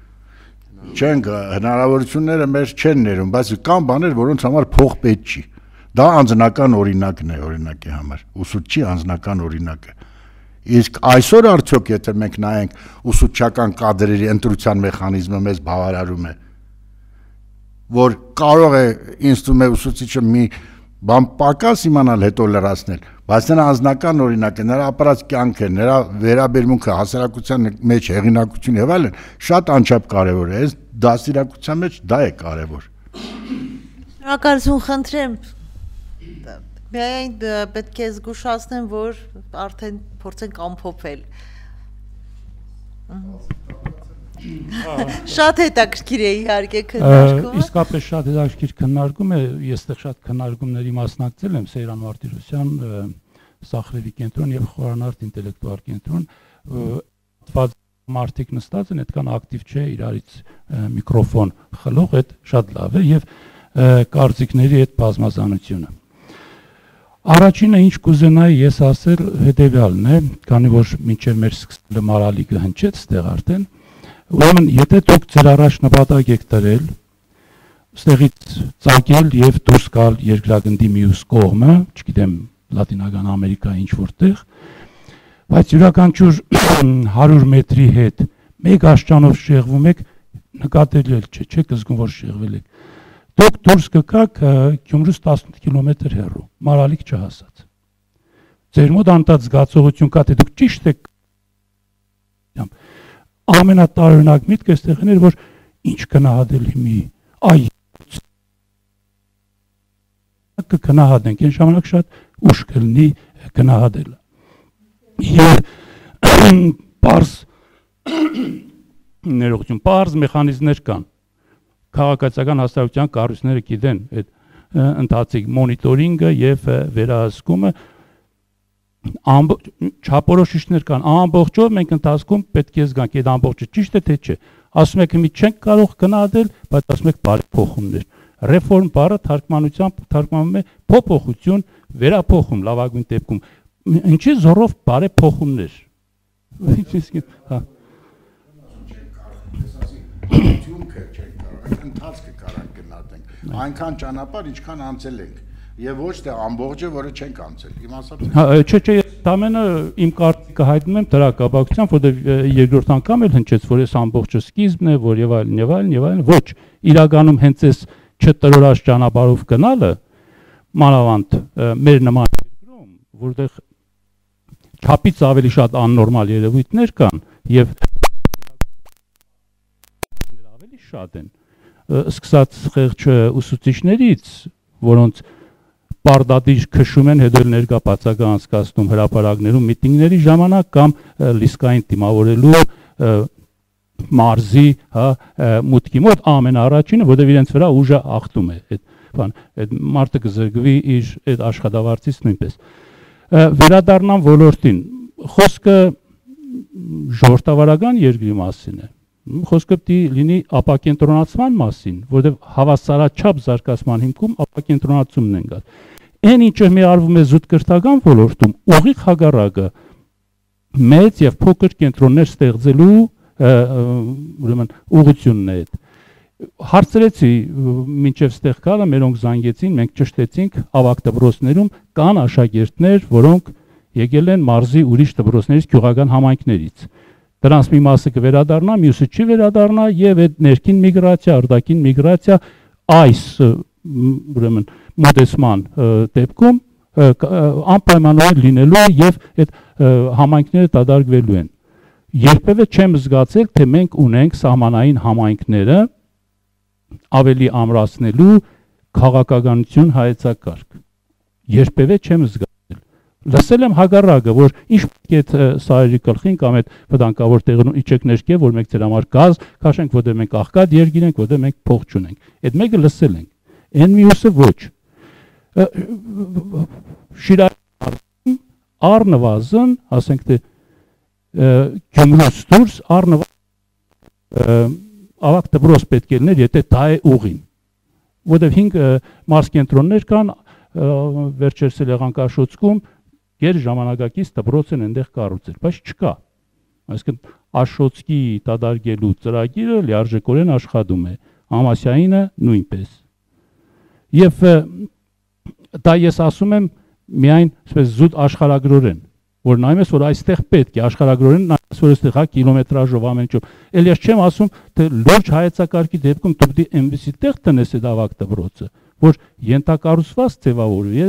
չենք հնարավորությունները մեր չեն ներում, բայց կան բաներ, որոնց համար փող պետք չի։ Դա անձնական օրինակն է, օրինակի համար։ Ուսուցչի անձնական օրինակը։ Իսկ այսօր արդյոք եթե մենք նայենք ուսուցչական կադրերի ընտրության մեխանիզմը մեզ բավարարում է որ կարող է ինձ թվում է ուսուցիչը մի բան պակաս իմանալ հետո լրացնել, բայց նրա անձնական օրինակը, նրա ապրած կյանքը, նրա վերաբերմունքը հասարակության մեջ հեղինակություն եւ այլն շատ անչափ կարեւոր է, այս դաստիարակության մեջ դա է կարեւոր։ Շնորհակալություն խնդրեմ։ Միայն պետք է զգուշացնեմ, որ արդեն փորձենք ամփոփել։ Շատ հետաքրքիր է իհարկե քննարկումը։ Իսկապես շատ հետաքրքիր քննարկում է, ես այդտեղ շատ քննարկումների մասնակցել եմ Սեյրան Մարտիրոսյան, Սախրևի կենտրոն եւ Խորանարդ ինտելեկտուալ կենտրոն, մարդիկ նստած են, այդքան ակտիվ չէ իրարից միկրոֆոն խլող, այդ շատ լավ է եւ կարծիքների այդ բազմազանությունը։ Առաջինը ինչ կուզենայի ես ասել հետեւյալն է, քանի որ մինչև մեր սկսելը մարալիկը հնչեց ստեղ արդեն, ուրեմն եթե դուք ձեր առաջ նպատակ եք դրել, ստեղից ծագել եւ դուրս գալ երկրագնդի մյուս կողմը, չգիտեմ, Լատինական Ամերիկա ինչ որտեղ, բայց յուրաքանչյուր 100 մետրի հետ մեկ աշճանով շեղվում եք, նկատելի չէ, չեք զգում որ շեղվել եք։ Դուք դուրս կգաք Գյումրուց 18 կիլոմետր հեռու, Մարալիկ չհասած։ Ձեր մոտ անտած զգացողություն կա, թե դուք ճիշտ եք։ Ամենատարօրինակ միտքը այստեղն էր, որ ինչ գնահատել հիմի, այ կգնահատենք, այն ժամանակ շատ ուշ կլինի գնահատելը։ Եվ պարզ մեխանիզմներ կան։ Քաղաքացիական հաստատության կառույցները գիտեն այդ ընթացիկ մոնիտորինգը եւ վերահսկումը չափորոշիչներ կան ամբողջով մենք ընթացքում պետք է զգանք այդ ամբողջը ճիշտ է թե չէ ասում եք մի չենք կարող գնահատել բայց ասում եք բարեփոխումներ ռեֆորմ բառը թարգմանությամբ թարգմանում է փոփոխություն վերափոխում լավագույն դեպքում ինչի զորով բարեփոխումներ հա ընթացքը կարող գնահատենք այնքան ճանապարհ ինչքան անցել ենք եւ ոչ թե ամբողջը որը չենք անցել իմ ասած հա չէ ամենը իմ կարծիքը հայտնում եմ դրա կապակցությամբ որովհետեւ երկրորդ անգամ էլ հնչեց որ այս ամբողջը սկիզբն է որ եւ այլն ոչ իրականում հենց այս չտրորած ճանապարհով գնալը մանավանդ մեր նման երկրում որտեղ չափից ավելի շատ աննորմալ երևույթներ կան եւ ավելի շատ են սկսած խեղճ ուսուցիչներից, որոնց պարդադիր քշում են, հետո ներկա բացակա անցկացնում հրապարակներում, միտինգների ժամանակ կամ լիսկային դիմավորելու մարզի, հա, մուտքի մոտ ամենաառաջինը, որտեղ իրենց վրա ուժը ախտում է, այդ մարդը կզրկվի իր այդ աշխատավարձից նույնպես։ Վերադառնամ ոլորտին, խոսքը ժողովրդավարական երկրի մասին է։ Խոսքը պիտի լինի ապակենտրոնացման մասին, որտեղ հավասարաչափ զարգացման հիմքում ապակենտրոնացումն են գալ։ Այն ինչը մի արվում է զուտ կրթական ոլորտում, ուղիղ հակառակը մեծ եւ փոքր կենտրոններ ստեղծելու ուրեմն ուղղությունն է այդ։ Հարցրեցի մինչև ստեղ գալը մերոնք զանգեցին, մենք ճշտեցինք ավագ դպրոցներում կան աշակերտներ, որոնք եկել են մարզի ուրիշ դպրոցներից գյուղական համայնքներից։ Դրանց մի մասը կվերադառնա, մյուսը չի վերադառնա եւ այդ ներքին միգրացիա, արտաքին միգրացիա այս ուրեմն մոտեցման դեպքում անպայմանորեն լինելու եւ այդ համայնքները դադարվելու են։ Երբևէ չեմ զգացել, թե մենք ունենք սահմանային համայնքները ավելի ամրացնելու քաղաքականություն հայեցակարգ։ Երբևէ չեմ զգացել։ Լսել եմ հակառակը, որ ինչ պետք է սարերի գլխին կամ այդ վտանգավոր տեղերում իջեք ներքև, որ մենք ձեր համար գազ քաշենք, որտեղ մենք աղքատ երկիր ենք, որտեղ մենք փող չունենք։ Այդ մեկը լսել ենք։ Այն մյուսը ոչ։ Շիրակի առնվազն, ասենք թե Գյումրուց դուրս առնվազն ավագ դպրոց պետք է լիներ, եթե դա է ուղին։ Որտեղ 5 մարզկենտրոններ կան, վերջերս եղանկաշոցքում Գեր ժամանակակից դպրոց են այնտեղ կառուցել, բայց չկա։ Այսինքն Աշոցքի դադարելու ծրագիրը լիարժեքորեն աշխատում է, Ամասյայինը նույնպես։ Եվ դա ես ասում եմ միայն այսպես զուտ աշխարհագրորեն, որ նայում ես որ այստեղ պետք է աշխարհագրորեն նայես որ այստեղ հա կիլոմետրաժով ամեն ինչ։ Էլ ես չեմ ասում թե լուրջ հայեցակարգի դեպքում դու պետք է այնպեսի տեղ տնես այդ ավագ դպրոցը, որ ենթակառուցված ձևավորվի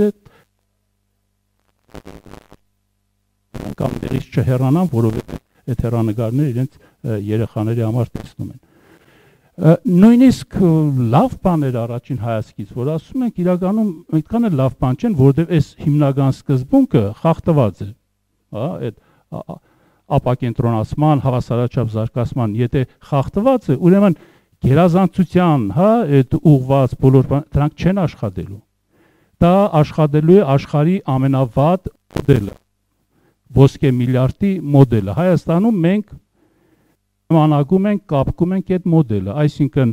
կամ դերից չհեռանան, որովհետև այդ հեռանկարները իրենց երեխաների համար տեսնում են։ Նույնիսկ լավ բաներ առաջին հայացքից, որ ասում ենք իրականում այդքան էլ լավ բան չեն, որովհետև այս հիմնական սկզբունքը խախտված է, հա, այդ ապակենտրոնացման, հավասարաչափ զարգացման, եթե խախտված է, ուրեմն գերազանցության, հա, այդ ուղղված բոլոր դրանք չեն աշխատելու։ Դա աշխատելու է աշխարհի ամենավատ մոդելը, ոսկե միլիարդի մոդելը։ Հայաստանում մենք նմանագում ենք, կապկում ենք այդ մոդելը, այսինքն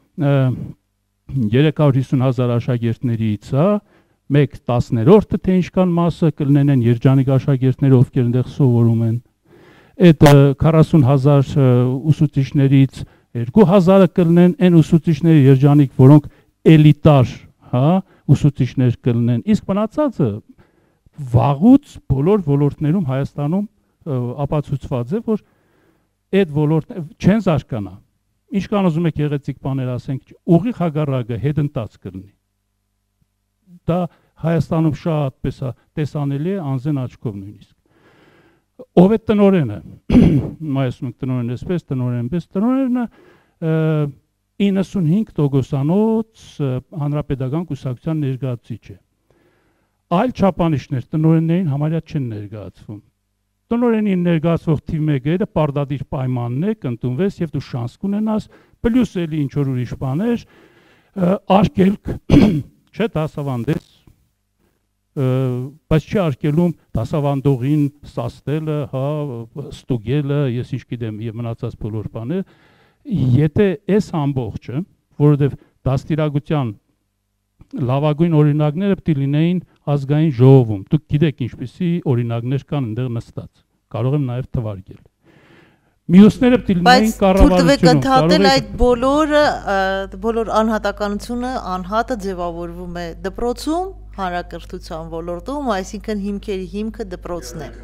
350,000 աշակերտներից, հա, 1/10-ը թե ինչքան մասը կլինեն երջանիկ աշակերտները, ովքեր այնտեղ սովորում են։ Այդ 40,000 ուսուցիչներից 2,000-ը կլինեն այն ուսուցիչների երջանիկ, որոնք էլիտար, հա, ուսուցիչներ կլինեն։ Իսկ մնացածը վաղուց բոլոր ոլորտներում Հայաստանում ապացուցված է, որ այդ ոլորտները չեն զարգանա։ Ինչքան ուզում եք գեղեցիկ բաներ ասենք, ուղիղ հակառակը հետընթաց կլինի։ Դա Հայաստանում շատ տեսանելի է անզեն աչքով նույնիսկ։ Ով է տնօրենը, ասում ենք տնօրեն էսպես, տնօրեն պես, տնօրենը 95%-անոց հանրապետական կուսակցության ներկայացուցիչ է։ Այլ չափանիշներ տնօրեններին համարյա չեն ներկայացվում։ Տնօրենի ներկայացվող թիվ 1-ը դա պարտադիր պայմանն է, կընդունվես եւ դու շանս կունենաս, պլյուս էլի ինչ որ ուրիշ բաներ, արկելք, չէ, դասավանդես, բայց չի արկելում դասավանդողին սաստելը, հա, ստուգելը, ես ինչ գիտեմ եւ մնացած բոլոր բաները, եթե այս ամբողջը, որովհետեւ դաստիարակության լավագույն օրինակները պետք է լինեին ազգային ժողովում։ Դուք գիտեք ինչպիսի օրինակներ կան այնտեղ նստած։ Կարող եմ նաև թվարկել։ Մյուսները պետք է լինեին կառավարությունում։ Ընդհատել այդ բոլոր անհատականությունը անհատը ձևավորվում է դպրոցում, հանրակրթության ոլորտում, այսինքն հիմքերի հիմքը դպրոցն է։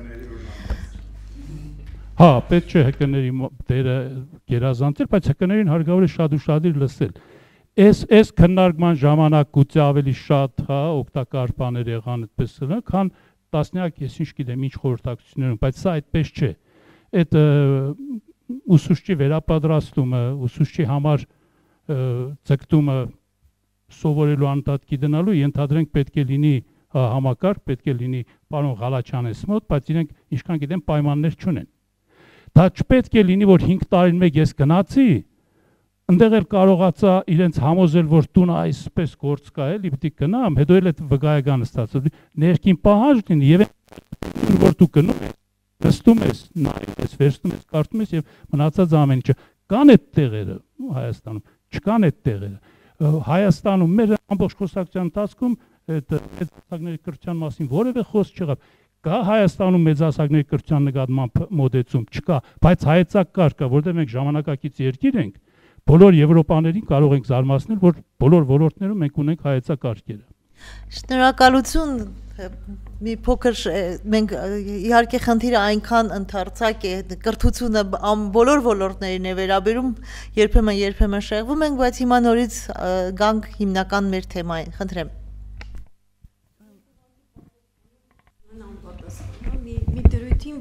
Հա, պետք չէ ՀԿ-ների դերը գերազանցել, բայց ՀԿ-ներին հարկավոր է շատ ու շատ լսել։ Այս քննարկման ժամանակ գուցե ավելի շատ, հա, օգտակար բաներ եղան այդպես, քան տասնյակ, ես ինչ գիտեմ, ինչ խորհրդակցություններում, բայց սա այդպես չէ։ Այդ ուսուցչի վերապատրաստումը, ուսուցչի համար ձգտումը սովորելու անընդհատ գտնալու, ենթադրենք պետք է լինի համակարգ, պետք է լինի պարոն Ղալաչյանես մոտ, բայց իրենք ինչքան գիտեմ պայմաններ չունեն։ Դա չպետք է լինի, որ 5 տարին մեկ ես գնացի, ընդեղ էլ կարողացա իրենց համոզել, որ տունը այսպես գործ կա, էլի պետք է գնամ, հետո էլ այդ վկայականը ստացել։ Ներքին պահանջ լինի եւ որ դու գնում ես, նստում ես, նայում ես, վերցնում ես, կարդում ես եւ մնացած ամեն ինչը։ Կան այդ տեղերը Հայաստանում, չկան այդ տեղերը։ Հայաստանում մեր ամբողջ խոսակցության ընթացքում այդ մեծահասակների կրթության մասին որևէ խոսք չեղավ։ Կա Հայաստանում մեծահասակների կրթության նկատմամբ մոդեցում, չկա, բայց հայեցակարգ կա, որտեղ մենք ժամանակակից երկիր ենք։ Բոլոր Եվրոպաներին կարող ենք զարմացնել, որ բոլոր ոլորտներում մենք ունենք հայեցակարգերը։ Շնորհակալություն, մի փոքր մենք իհարկե խնդիրը այնքան ընդարձակ է, կրթությունը բոլոր ոլորտներին է վերաբերում, երբեմն շեղվում ենք, բայց հիմա նորից գանք հիմնական մեր թեմային, խնդրեմ։ Մի դրույթին,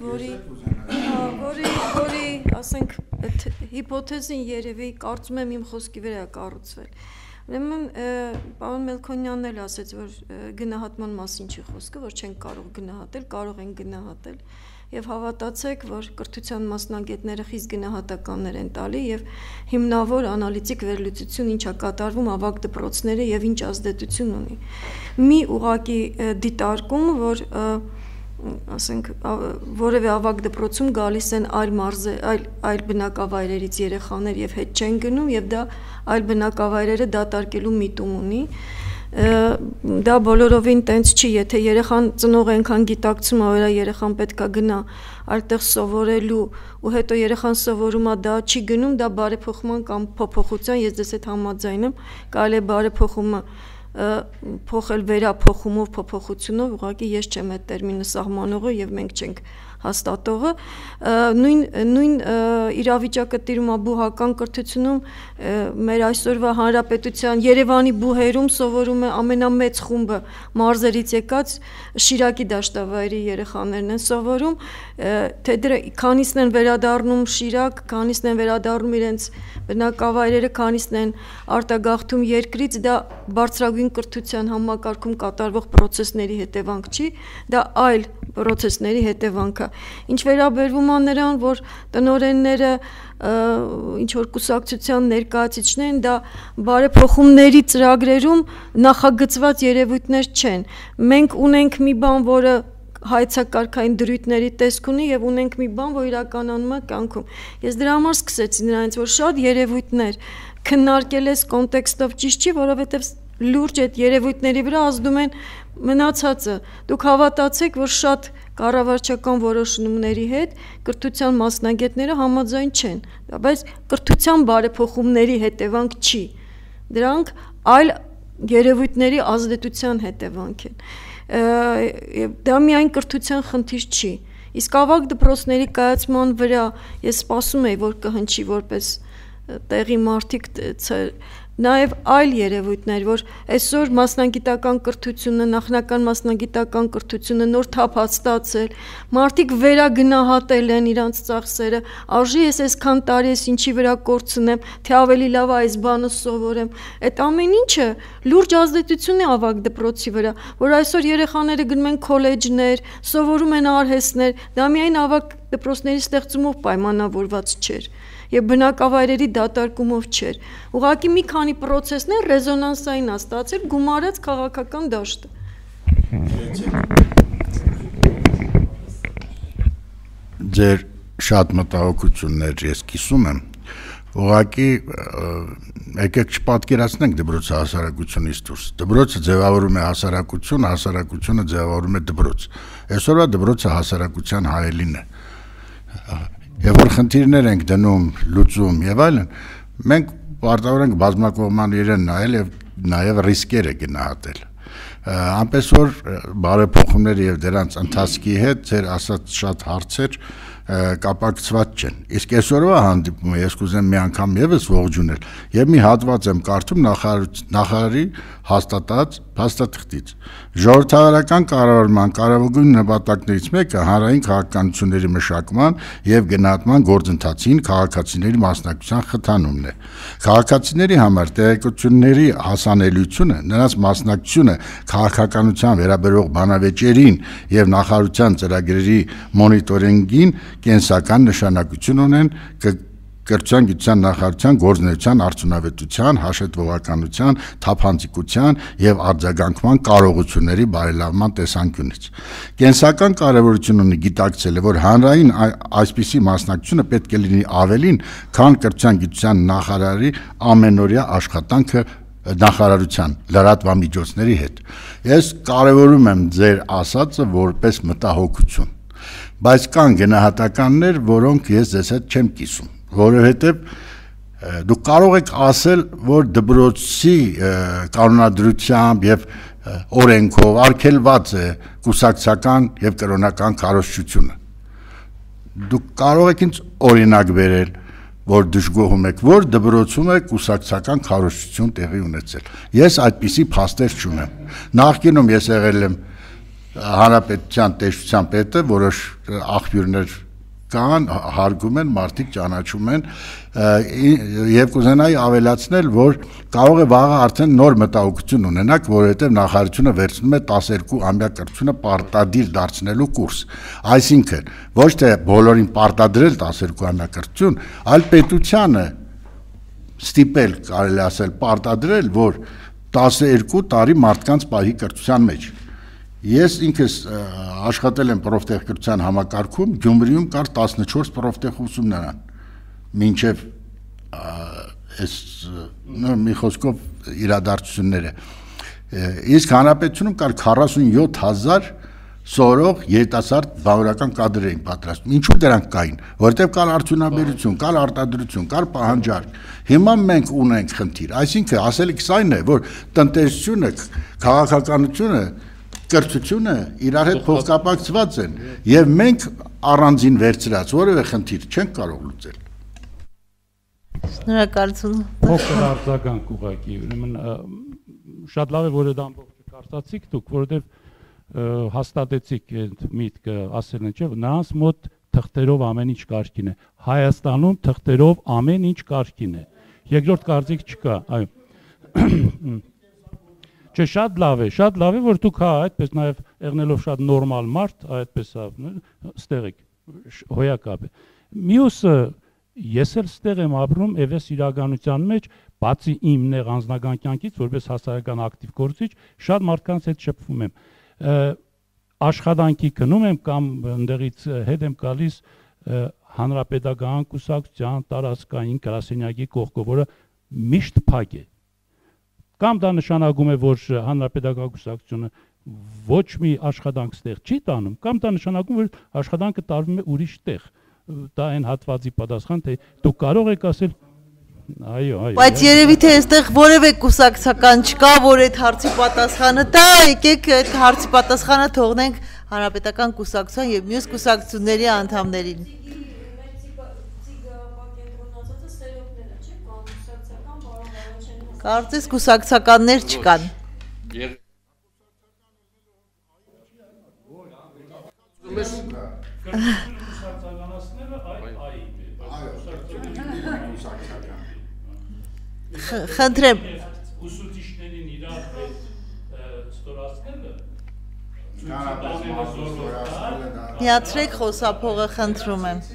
որի ասենք այդ հիպոթեզին երևի կարծում եմ իմ խոսքի վրա է կառուցվել։ Ուրեմն պարոն Մելքոնյանն էլ ասաց, որ գնահատման մասին չի խոսքը, որ չեն կարող գնահատել, կարող են գնահատել եւ հավատացեք, որ կրթության մասնագետները խիստ գնահատականներ են տալի եւ հիմնավոր անալիտիկ վերլուծություն ինչա կատարվում ավագ դպրոցները եւ ինչ ազդեցություն ունի։ Մի ուղղակի դիտարկում, որ ասենք որևէ ավագ դպրոցում գալիս են այլ բնակավայրերից երեխաներ եւ հետ չեն գնում եւ դա այլ բնակավայրերը դատարկելու միտում ունի, դա բոլորովին տենց չի, եթե երեխան ծնողը այնքան գիտակցում է, որ երեխան պետքա գնա այլտեղ սովորելու ու հետո երեխան սովորում է, դա չի գնում, դա բարեփոխման կամ փոփոխության, ես դες հետ համաձայն եմ, կարելի է բարեփոխումը փոխել վերափոխումով, փոփոխությունով, ուղղակի ես չեմ այդ տերմինը սահմանողը եւ մենք չենք հաստատողը, նույն իրավիճակը տիրում է բուհական կրթությունում, մեր այսօրվա հանրապետության Երևանի բուհերում սովորում է ամենամեծ խումբը մարզերից եկած Շիրակի դաշտավայրի երեխաներն են սովորում, թե քանիսն են վերադառնում Շիրակ, քանիսն են վերադառնում իրենց բնակավայրերը, քանիսն են արտագաղթում երկրից, դա բարձրագույն կրթության համակարգում կատարվող պրոցեսների հետևանք չի, դա այլ պրոցեսների հետևանք է։ Ինչ վերաբերվում է նրան, որ տնօրենները ինչ որ կուսակցության ներկայացուցիչներն դա բարեփոխումների ծրագրերում նախագծված երևույթներ չեն։ Մենք ունենք մի բան, որը հայցակարգային դրույթների տեսք ունի եւ ունենք մի բան, որ իրականանում է կյանքում։ Ես դրա համար սկսեցի նրանից, որ շատ երևույթներ քննարկել ես կոնտեքստով ճիշտ չի, որովհետեւ լուրջ այդ երևույթների վրա ազդում են մնացածը։ Դուք հավատացեք, որ շատ կառավարչական որոշումների հետ կրթության մասնագետները համաձայն չեն, բայց կրթության բարեփոխումների հետևանք չի։ Դրանք այլ երևույթների ազդեցության հետևանք են։ Դա միայն կրթության խնդիր չի։ Իսկ ավագ դպրոցների կայացման վրա ես սպասում եի, որ կհնչի որպես տեղի մարդիկ նաև այլ երևույթներ, որ այսօր մասնագիտական կրթությունը, նախնական մասնագիտական կրթությունը նոր թափ հաստատել, մարդիկ վերագնահատել են իրանց ծախսերը, արժի ես այսքան տարի ես ինչի վրա կորցնեմ, թե ավելի լավ է այս բանը սովորեմ։ Այդ ամեն ինչը լուրջ ազդեցություն է ավագ դպրոցի վրա, որ այսօր երեխաները գնում են քոլեջներ, սովորում են արհեստներ, դա միայն ավագ դպրոցների ստեղծումով պայմանավորված չէր եւ բնակավայրերի դատարկումով չէր։ Ուղղակի մի քանի պրոցեսներ ռեզոնանսային է ստացել, գումարած քաղաքական դաշտը։ Ձեր շատ մտահոգություններ ես կիսում եմ։ Ուղղակի եկեք չպատկերացնենք դպրոցը հասարակությունից դուրս։ Դպրոցը ձևավորում է հասարակություն, հասարակությունը ձևավորում է դպրոց։ Այսօրվա դպրոցը հասարակության հայելին է։ Եվ որ խնդիրներ ենք դնում, լուծում եւ այլն, մենք պարտավոր ենք բազմակողման իրեն նայել եւ նաեւ ռիսկերը գնահատել։ Այնպես որ բարեփոխումների եւ դրանց ընթացքի հետ ձեր ասած շատ հարցեր կապակցված չեն։ Իսկ այսօրվա հանդիպումը ես կուզեմ մի անգամ եւս ողջունել եւ մի հատված եմ կարդում նախարարի հաստատած փաստաթղթից։ Ժողովրդավարական կառավարման կարևորագույն նպատակներից մեկը հանրային քաղաքականությունների մշակման եւ գնահատման գործընթացին քաղաքացիների մասնակցության խթանումն է։ Քաղաքացիների համար տեղեկությունների հասանելիությունը, նրանց մասնակցությունը քաղաքականության վերաբերող բանավեճերին եւ նախարարության ծրագրերի մոնիտորինգին կենսական նշանակություն ունեն կրթության գիտության նախարարության գործունեության արդյունավետության, հաշվետվողականության, թափանցիկության եւ արձագանքման կարողությունների բարելավման տեսանկյունից։ Կենսական կարևորություն ունի գիտակցելը, որ հանրային այսպիսի մասնակցությունը պետք է լինի ավելին, քան կրթության գիտության նախարարի ամենօրյա աշխատանքը նախարարության լրատվամիջոցների հետ։ Ես կարևորում եմ ձեր ասածը որպես մտահոգություն, բայց կան գնահատականներ, որոնք ես ձեզ հետ չեմ կիսում, որովհետև դուք կարող եք ասել, որ դպրոցի կանոնադրությամբ եւ օրենքով արգելված է կուսակցական եւ կրոնական քարոզչությունը։ Դուք կարող եք ինձ օրինակ բերել, որ դժգոհում եք, որ դպրոցում է կուսակցական քարոզչություն տեղի ունեցել։ Ես այդպիսի փաստեր չունեմ։ Նախկինում ես եղել եմ հանրապետության տեսչության պետը, որոշ աղբյուրներ կան, հարգում են, մարդիկ ճանաչում են եւ կուզենայի ավելացնել, որ կարող է վաղը արդեն նոր մտահոգություն ունենաք, որովհետեւ նախարարությունը վերցնում է 12-ամյա կրթությունը պարտադիր դարձնելու կուրս։ Այսինքն, ոչ թե բոլորին պարտադրել 12-ամյա կրթություն, այլ պետությանը ստիպել, կարելի ասել, պարտադրել, որ 12 տարի մարդկանց պահի կրթության մեջ։ Ես ինքս աշխատել եմ պրոֆտեխնիկության համակարգում, Գյումրիում կար 14 պրոֆտեխ ուսումնարան, մինչև այս մի խոսքով իրադարձությունները։ Իսկ հանրապետությունում կար 47,000 սորող երիտասարդ բավարարական կադրեր էին պատրաստում։ Ինչու դրանք կային, որովհետև կար արդյունաբերություն, կար արտադրություն, կար պահանջարկ։ Հիմա մենք ունենք խնդիր, այսինքն ասելիքս այն է, որ տնտեսությունը, քաղաքականությունը կրթությունը իրար հետ փոխկապակցված են եւ մենք առանձին վերցրած որևէ խնդիր չենք կարող լուծել։ Շնորհակալություն։ Փոքր արձագանք ուղղակի, ուրեմն շատ լավ է որ դա ամբողջը կարծացիք դուք, որովհետեւ հաստատեցիք այդ միտքը, ասել են չէ, նրանց մոտ թղթերով ամեն ինչ կարգին է։ Հայաստանում թղթերով ամեն ինչ կարգին է։ Երկրորդ կարծիք չկա, այո։ Չէ, շատ լավ է, որ դուք հա այդպես նաև եղնելով շատ նորմալ մարդ, այդպես ստեղ եք, հոյակապ է։ Մյուսը ես էլ ստեղ եմ ապրում եւ ես իրականության մեջ, բացի իմ նեղ անձնական կյանքից, որպես հասարակական ակտիվ գործիչ, շատ մարդկանց հետ շփվում եմ։ Աշխատանքի գնում եմ կամ ընդեղից հետ եմ գալիս հանրապետական կուսակցության տարածքային գրասենյակի կողքով, որը միշտ փակ է։ Կամ դա նշանակում է, որ հանրապետական կուսակցությունը ոչ մի աշխատանք ստեղ չի տանում, կամ դա նշանակում է, որ աշխատանքը տարվում է ուրիշ տեղ։ Դա այն հատվածի պատասխան, թե դուք կարող եք ասել այո։ Բայց երևի թե այստեղ որևէ կուսակցական չկա, որ այդ հարցի պատասխանը տա, եկեք այդ հարցի պատասխանը թողնենք հանրապետական կուսակցության եւ մյուս կուսակցությունների անդամներին։ Կարծես կուսակցականներ չկան։ Խնդրեմ։ Ուսուցիչներին իրար հետ ստորացնելը։ Միացրեք խոսափողը, խնդրում եմ։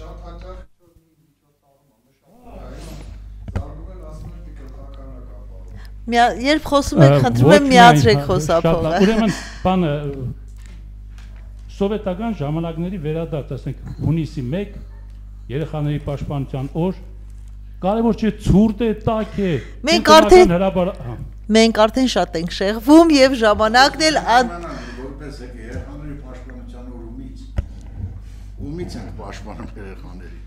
Երբ խոսում եք, խնդրում եմ միացրեք խոսափողը։ Ուրեմն, բանը սովետական ժամանակների վերադարձ, ասենք հունիսի 1 երեխաների պաշտպանության օր, կարևոր չէ ցուրտ է, տաք է։ Մենք արդեն շատ ենք շեղվում եւ ժամանակն էլ որպես երեխաների պաշտպանության օր ումից ենք պաշտպանում երեխաների։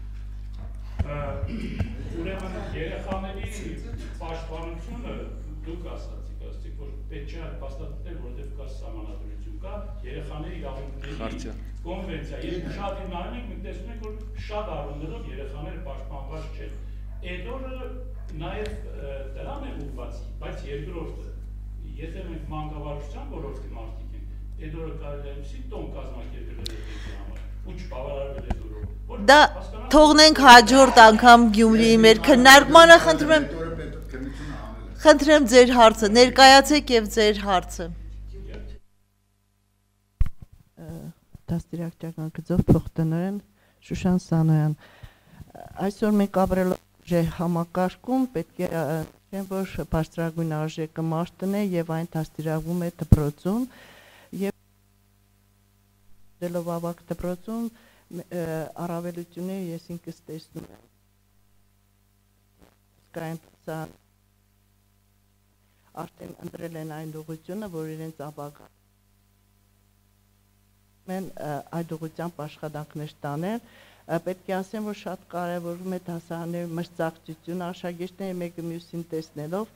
Ուրեմն երեխաների պաշտպանությունը դուք ասացիք, որ պետք չէ հաստատել, որովհետև կա սահմանադրություն, կա երեխաների իրավունքների կոնվենցիա։ Եթե շատ նայում ենք, մենք տեսնում ենք, որ շատ առումներով երեխաները պաշտպանված չեն։ Այդ օրը նաև դրան է ուղղված, բայց երկրորդը, եթե մենք մանկավարժության ոլորտի մարդիկ ենք, այդ օրը կարելի է ուսի տոն կազմակերպել դեպքի համար, ու չբավարարվել այդ օրով։ Դա թողնենք հաջորդ անգամ Գյումրիի մեր քննարկմանը, խնդրեմ ձեր հարցը, ներկայացեք եւ ձեր հարցը։ Դաստիարակչական գծով փոխտնօրեն Շուշան Սանոյան։ Այսօր մենք ապրելով համակարգում պետք է ասեմ, որ բարձրագույն արժեքը մարդն է եւ այն դաստիարակվում է դպրոցում եւ դելով ավակ դպրոցում առավելությունները ես ինքս տեսնում եմ։ Սկայնցան արդեն ընտրել են այն ուղղությունը, որ իրենց ապագա մեն այդ ուղղությամբ աշխատանքներ տանել, պետք է ասեմ, որ շատ կարևորում է դասարանների մրցակցությունը, աշակերտները մեկը մյուսին տեսնելով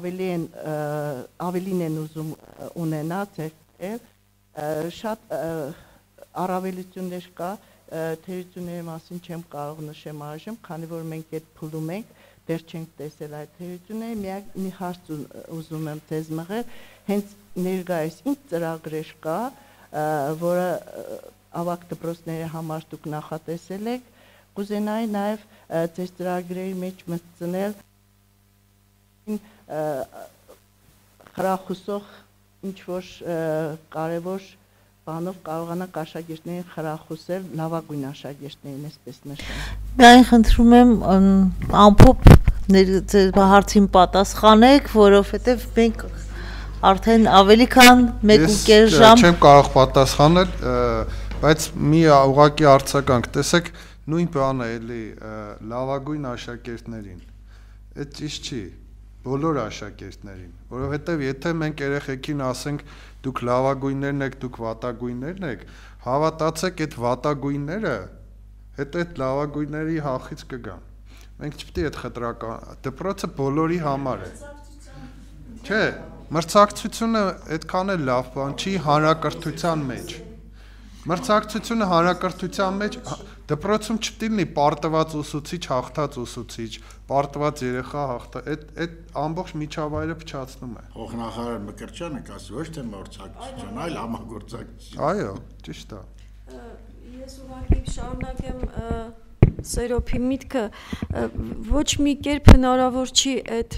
ավելին են ուզում ունենալ, շատ առավելություններ կա, թերությունների մասին չեմ կարող նշեմ այժմ, քանի որ մենք այդ փուլում ենք, դեռ չենք տեսել այդ թերությունները, միակ մի հարց ուզում եմ ձեզ մղել, հենց ներկայիս ինչ ծրագրեր կա, որը ավակ դպրոցների համար դուք նախատեսել եք, կուզենայի նաև ձեր ծրագրերի մեջ մտցնել խրախուսող ինչ-որ կարևոր բանով կարողանանք աշակերտներին խրախուսել, լավագույն աշակերտներին, այսպես նշեմ։ Միայն խնդրում եմ ամփոփ հարցին պատասխանեք, որովհետև մենք արդեն ավելի քան 1.5 ժամ չեմ կարող պատասխանել, բայց մի ուղղակի արձագանք, տեսեք, նույն բանը էլի լավագույն աշակերտներին։ Այդ ճիշտ չի, բոլոր աշակերտներին, որովհետև եթե մենք երեխեքին ասենք դուք լավագույններն եք, դուք վատագույններն եք, հավատացեք այդ վատագույնները, հետո այդ լավագույնների հախից կգան։ Մենք չպետք է այդ խտրական դպրոցը բոլորի համար է։ Չէ, Մրցակցությունը այդքան էլ լավ բան չի հանրակրթության մեջ։ Մրցակցությունը հանրակրթության մեջ դպրոցում չպետք է լինի պարտված ուսուցիչ, հաղթած ուսուցիչ, պարտված երեխա հաղթա, այդ ամբողջ միջավայրը փչացնում է։ Փոխնախարար Մկրտչյանը կասի ոչ թե մրցակցություն, այլ համագործակցություն։ Այո, ճիշտ է։ Ես ուղղակի շարունակեմ Սերոփի միտքը, ոչ մի կերպ հնարավոր չի այդ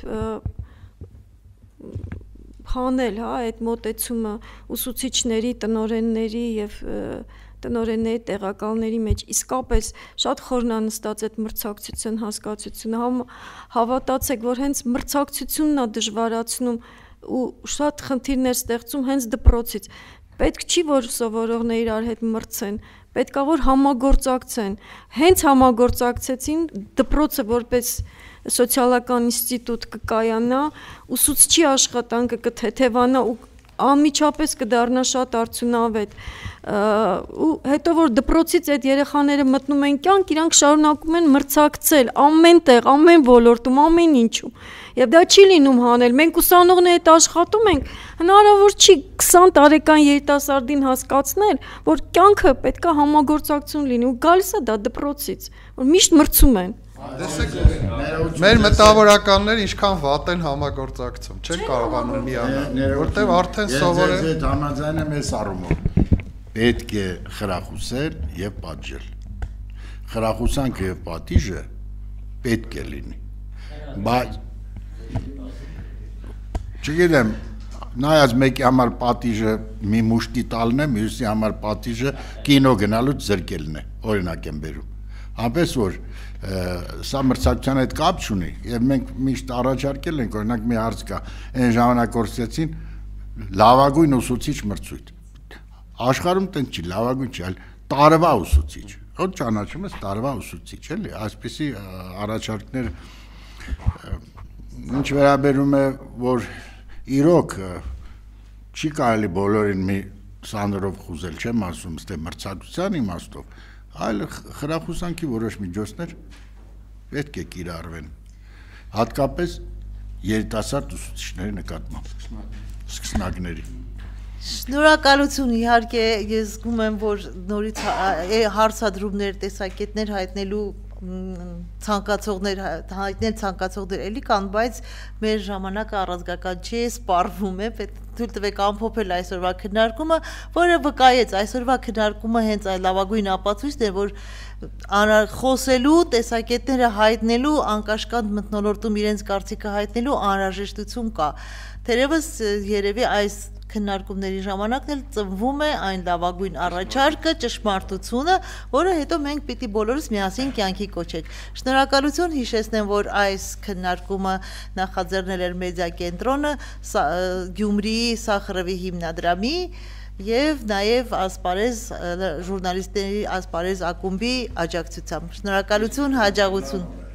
հանել, հա, այդ մոտեցումը ուսուցիչների, տնօրենների եւ տնօրենների տեղակալների մեջ իսկապես շատ խորնանստած այդ մրցակցության հասկացությունը, հավատացեք, որ հենց մրցակցությունն է դժվարացնում ու շատ խնդիրներ ստեղծում հենց դպրոցից։ Պետք չի որ սովորողները իրար հետ մրցեն, պետքա որ համագործակցեն։ Հենց համագործակցեցին դպրոցը որպես սոցիալական ինստիտուտ կկայանա, ուսուցչի աշխատանքը կթեթևանա ու անմիջապես կդառնա շատ արդյունավետ։ Ու հետո որ դպրոցից այդ երեխաները մտնում են կյանք, իրանք շարունակում են մրցակցել ամեն տեղ, ամեն ոլորտում, ամեն ինչում։ Եվ դա չի լինում հանել։ Մենք ուսանողների հետ աշխատում ենք, հնարավոր չի 20 տարեկան երիտասարդին հասկացնել, որ կյանքը պետքա համագործակցություն լինի ու գալիս է դա դպրոցից, որ միշտ մրցում են։ Տեսեք, մեր մտավորականները ինչքան վատ են համագործակցում, չեն կարողանում միանալ, որտեղ արդեն սովոր են։ Ես համաձայն եմ այս առումով։ Պետք է խրախուսել եւ պատժել։ Խրախուսանքը եւ պատիժը պետք է լինի։ Բայց չգիտեմ, նայած մեկի համար պատիժը մի մուշտի տալն է, մյուսի համար պատիժը կինո գնալուց զրկելն է, օրինակ եմ բերում։ Այնպես որ սա մրցակցության հետ կապ չունի եւ մենք միշտ առաջարկել ենք, օրինակ մի հարց կա, այն ժամանակ օրսեցին լավագույն ուսուցիչ մրցույթ։ Աշխարհում տենց չի, լավագույն չի, այլ տարվա ուսուցիչ։ Ո՞ր ճանաչում ես տարվա ուսուցիչ, էլի, այսպիսի առաջարկներ ինչ վերաբերում է, որ իրոք չի կարելի բոլորին մի սանրով խուզել, չեմ ասում, ստե մրցակցության իմաստով, այլ խրախուսանքի որոշ միջոցներ պետք է կիրառվեն, հատկապես երիտասարդ ուսուցիչների նկատմամբ, սկսնակների։ Շնորհակալություն, իհարկե ես զգում եմ, որ նորից հարցադրումներ, տեսակետներ հայտնելու ցանկացողներ էլի կան, բայց մեր ժամանակը առանցքական չի, սպառվում է, թույլ տվեք ամփոփել այսօրվա քննարկումը, որը վկայեց այսօրվա քննարկումը հենց այդ լավագույն ապացույցն է, որ խոսելու, տեսակետները հայտնելու, անկաշկանդ մթնոլորտում իրենց կարծիքը հայտնելու անհրաժեշտություն կա։ Թերևս երևի այս քննարկումների ժամանակն էլ ծնվում է այն լավագույն առաջարկը, ճշմարտությունը, որը հետո մենք պիտի բոլորս միասին կյանքի կոչենք։ Շնորհակալություն, հիշեցնեմ, որ այս քննարկումը նախաձեռնել էր մեդիա կենտրոնը Գյումրիի Սախարովի հիմնադրամի եւ նաեւ ասպարեզ ժուրնալիստների ասպարեզ ակումբի աջակցությամբ։ Շնորհակալություն, հաջողություն։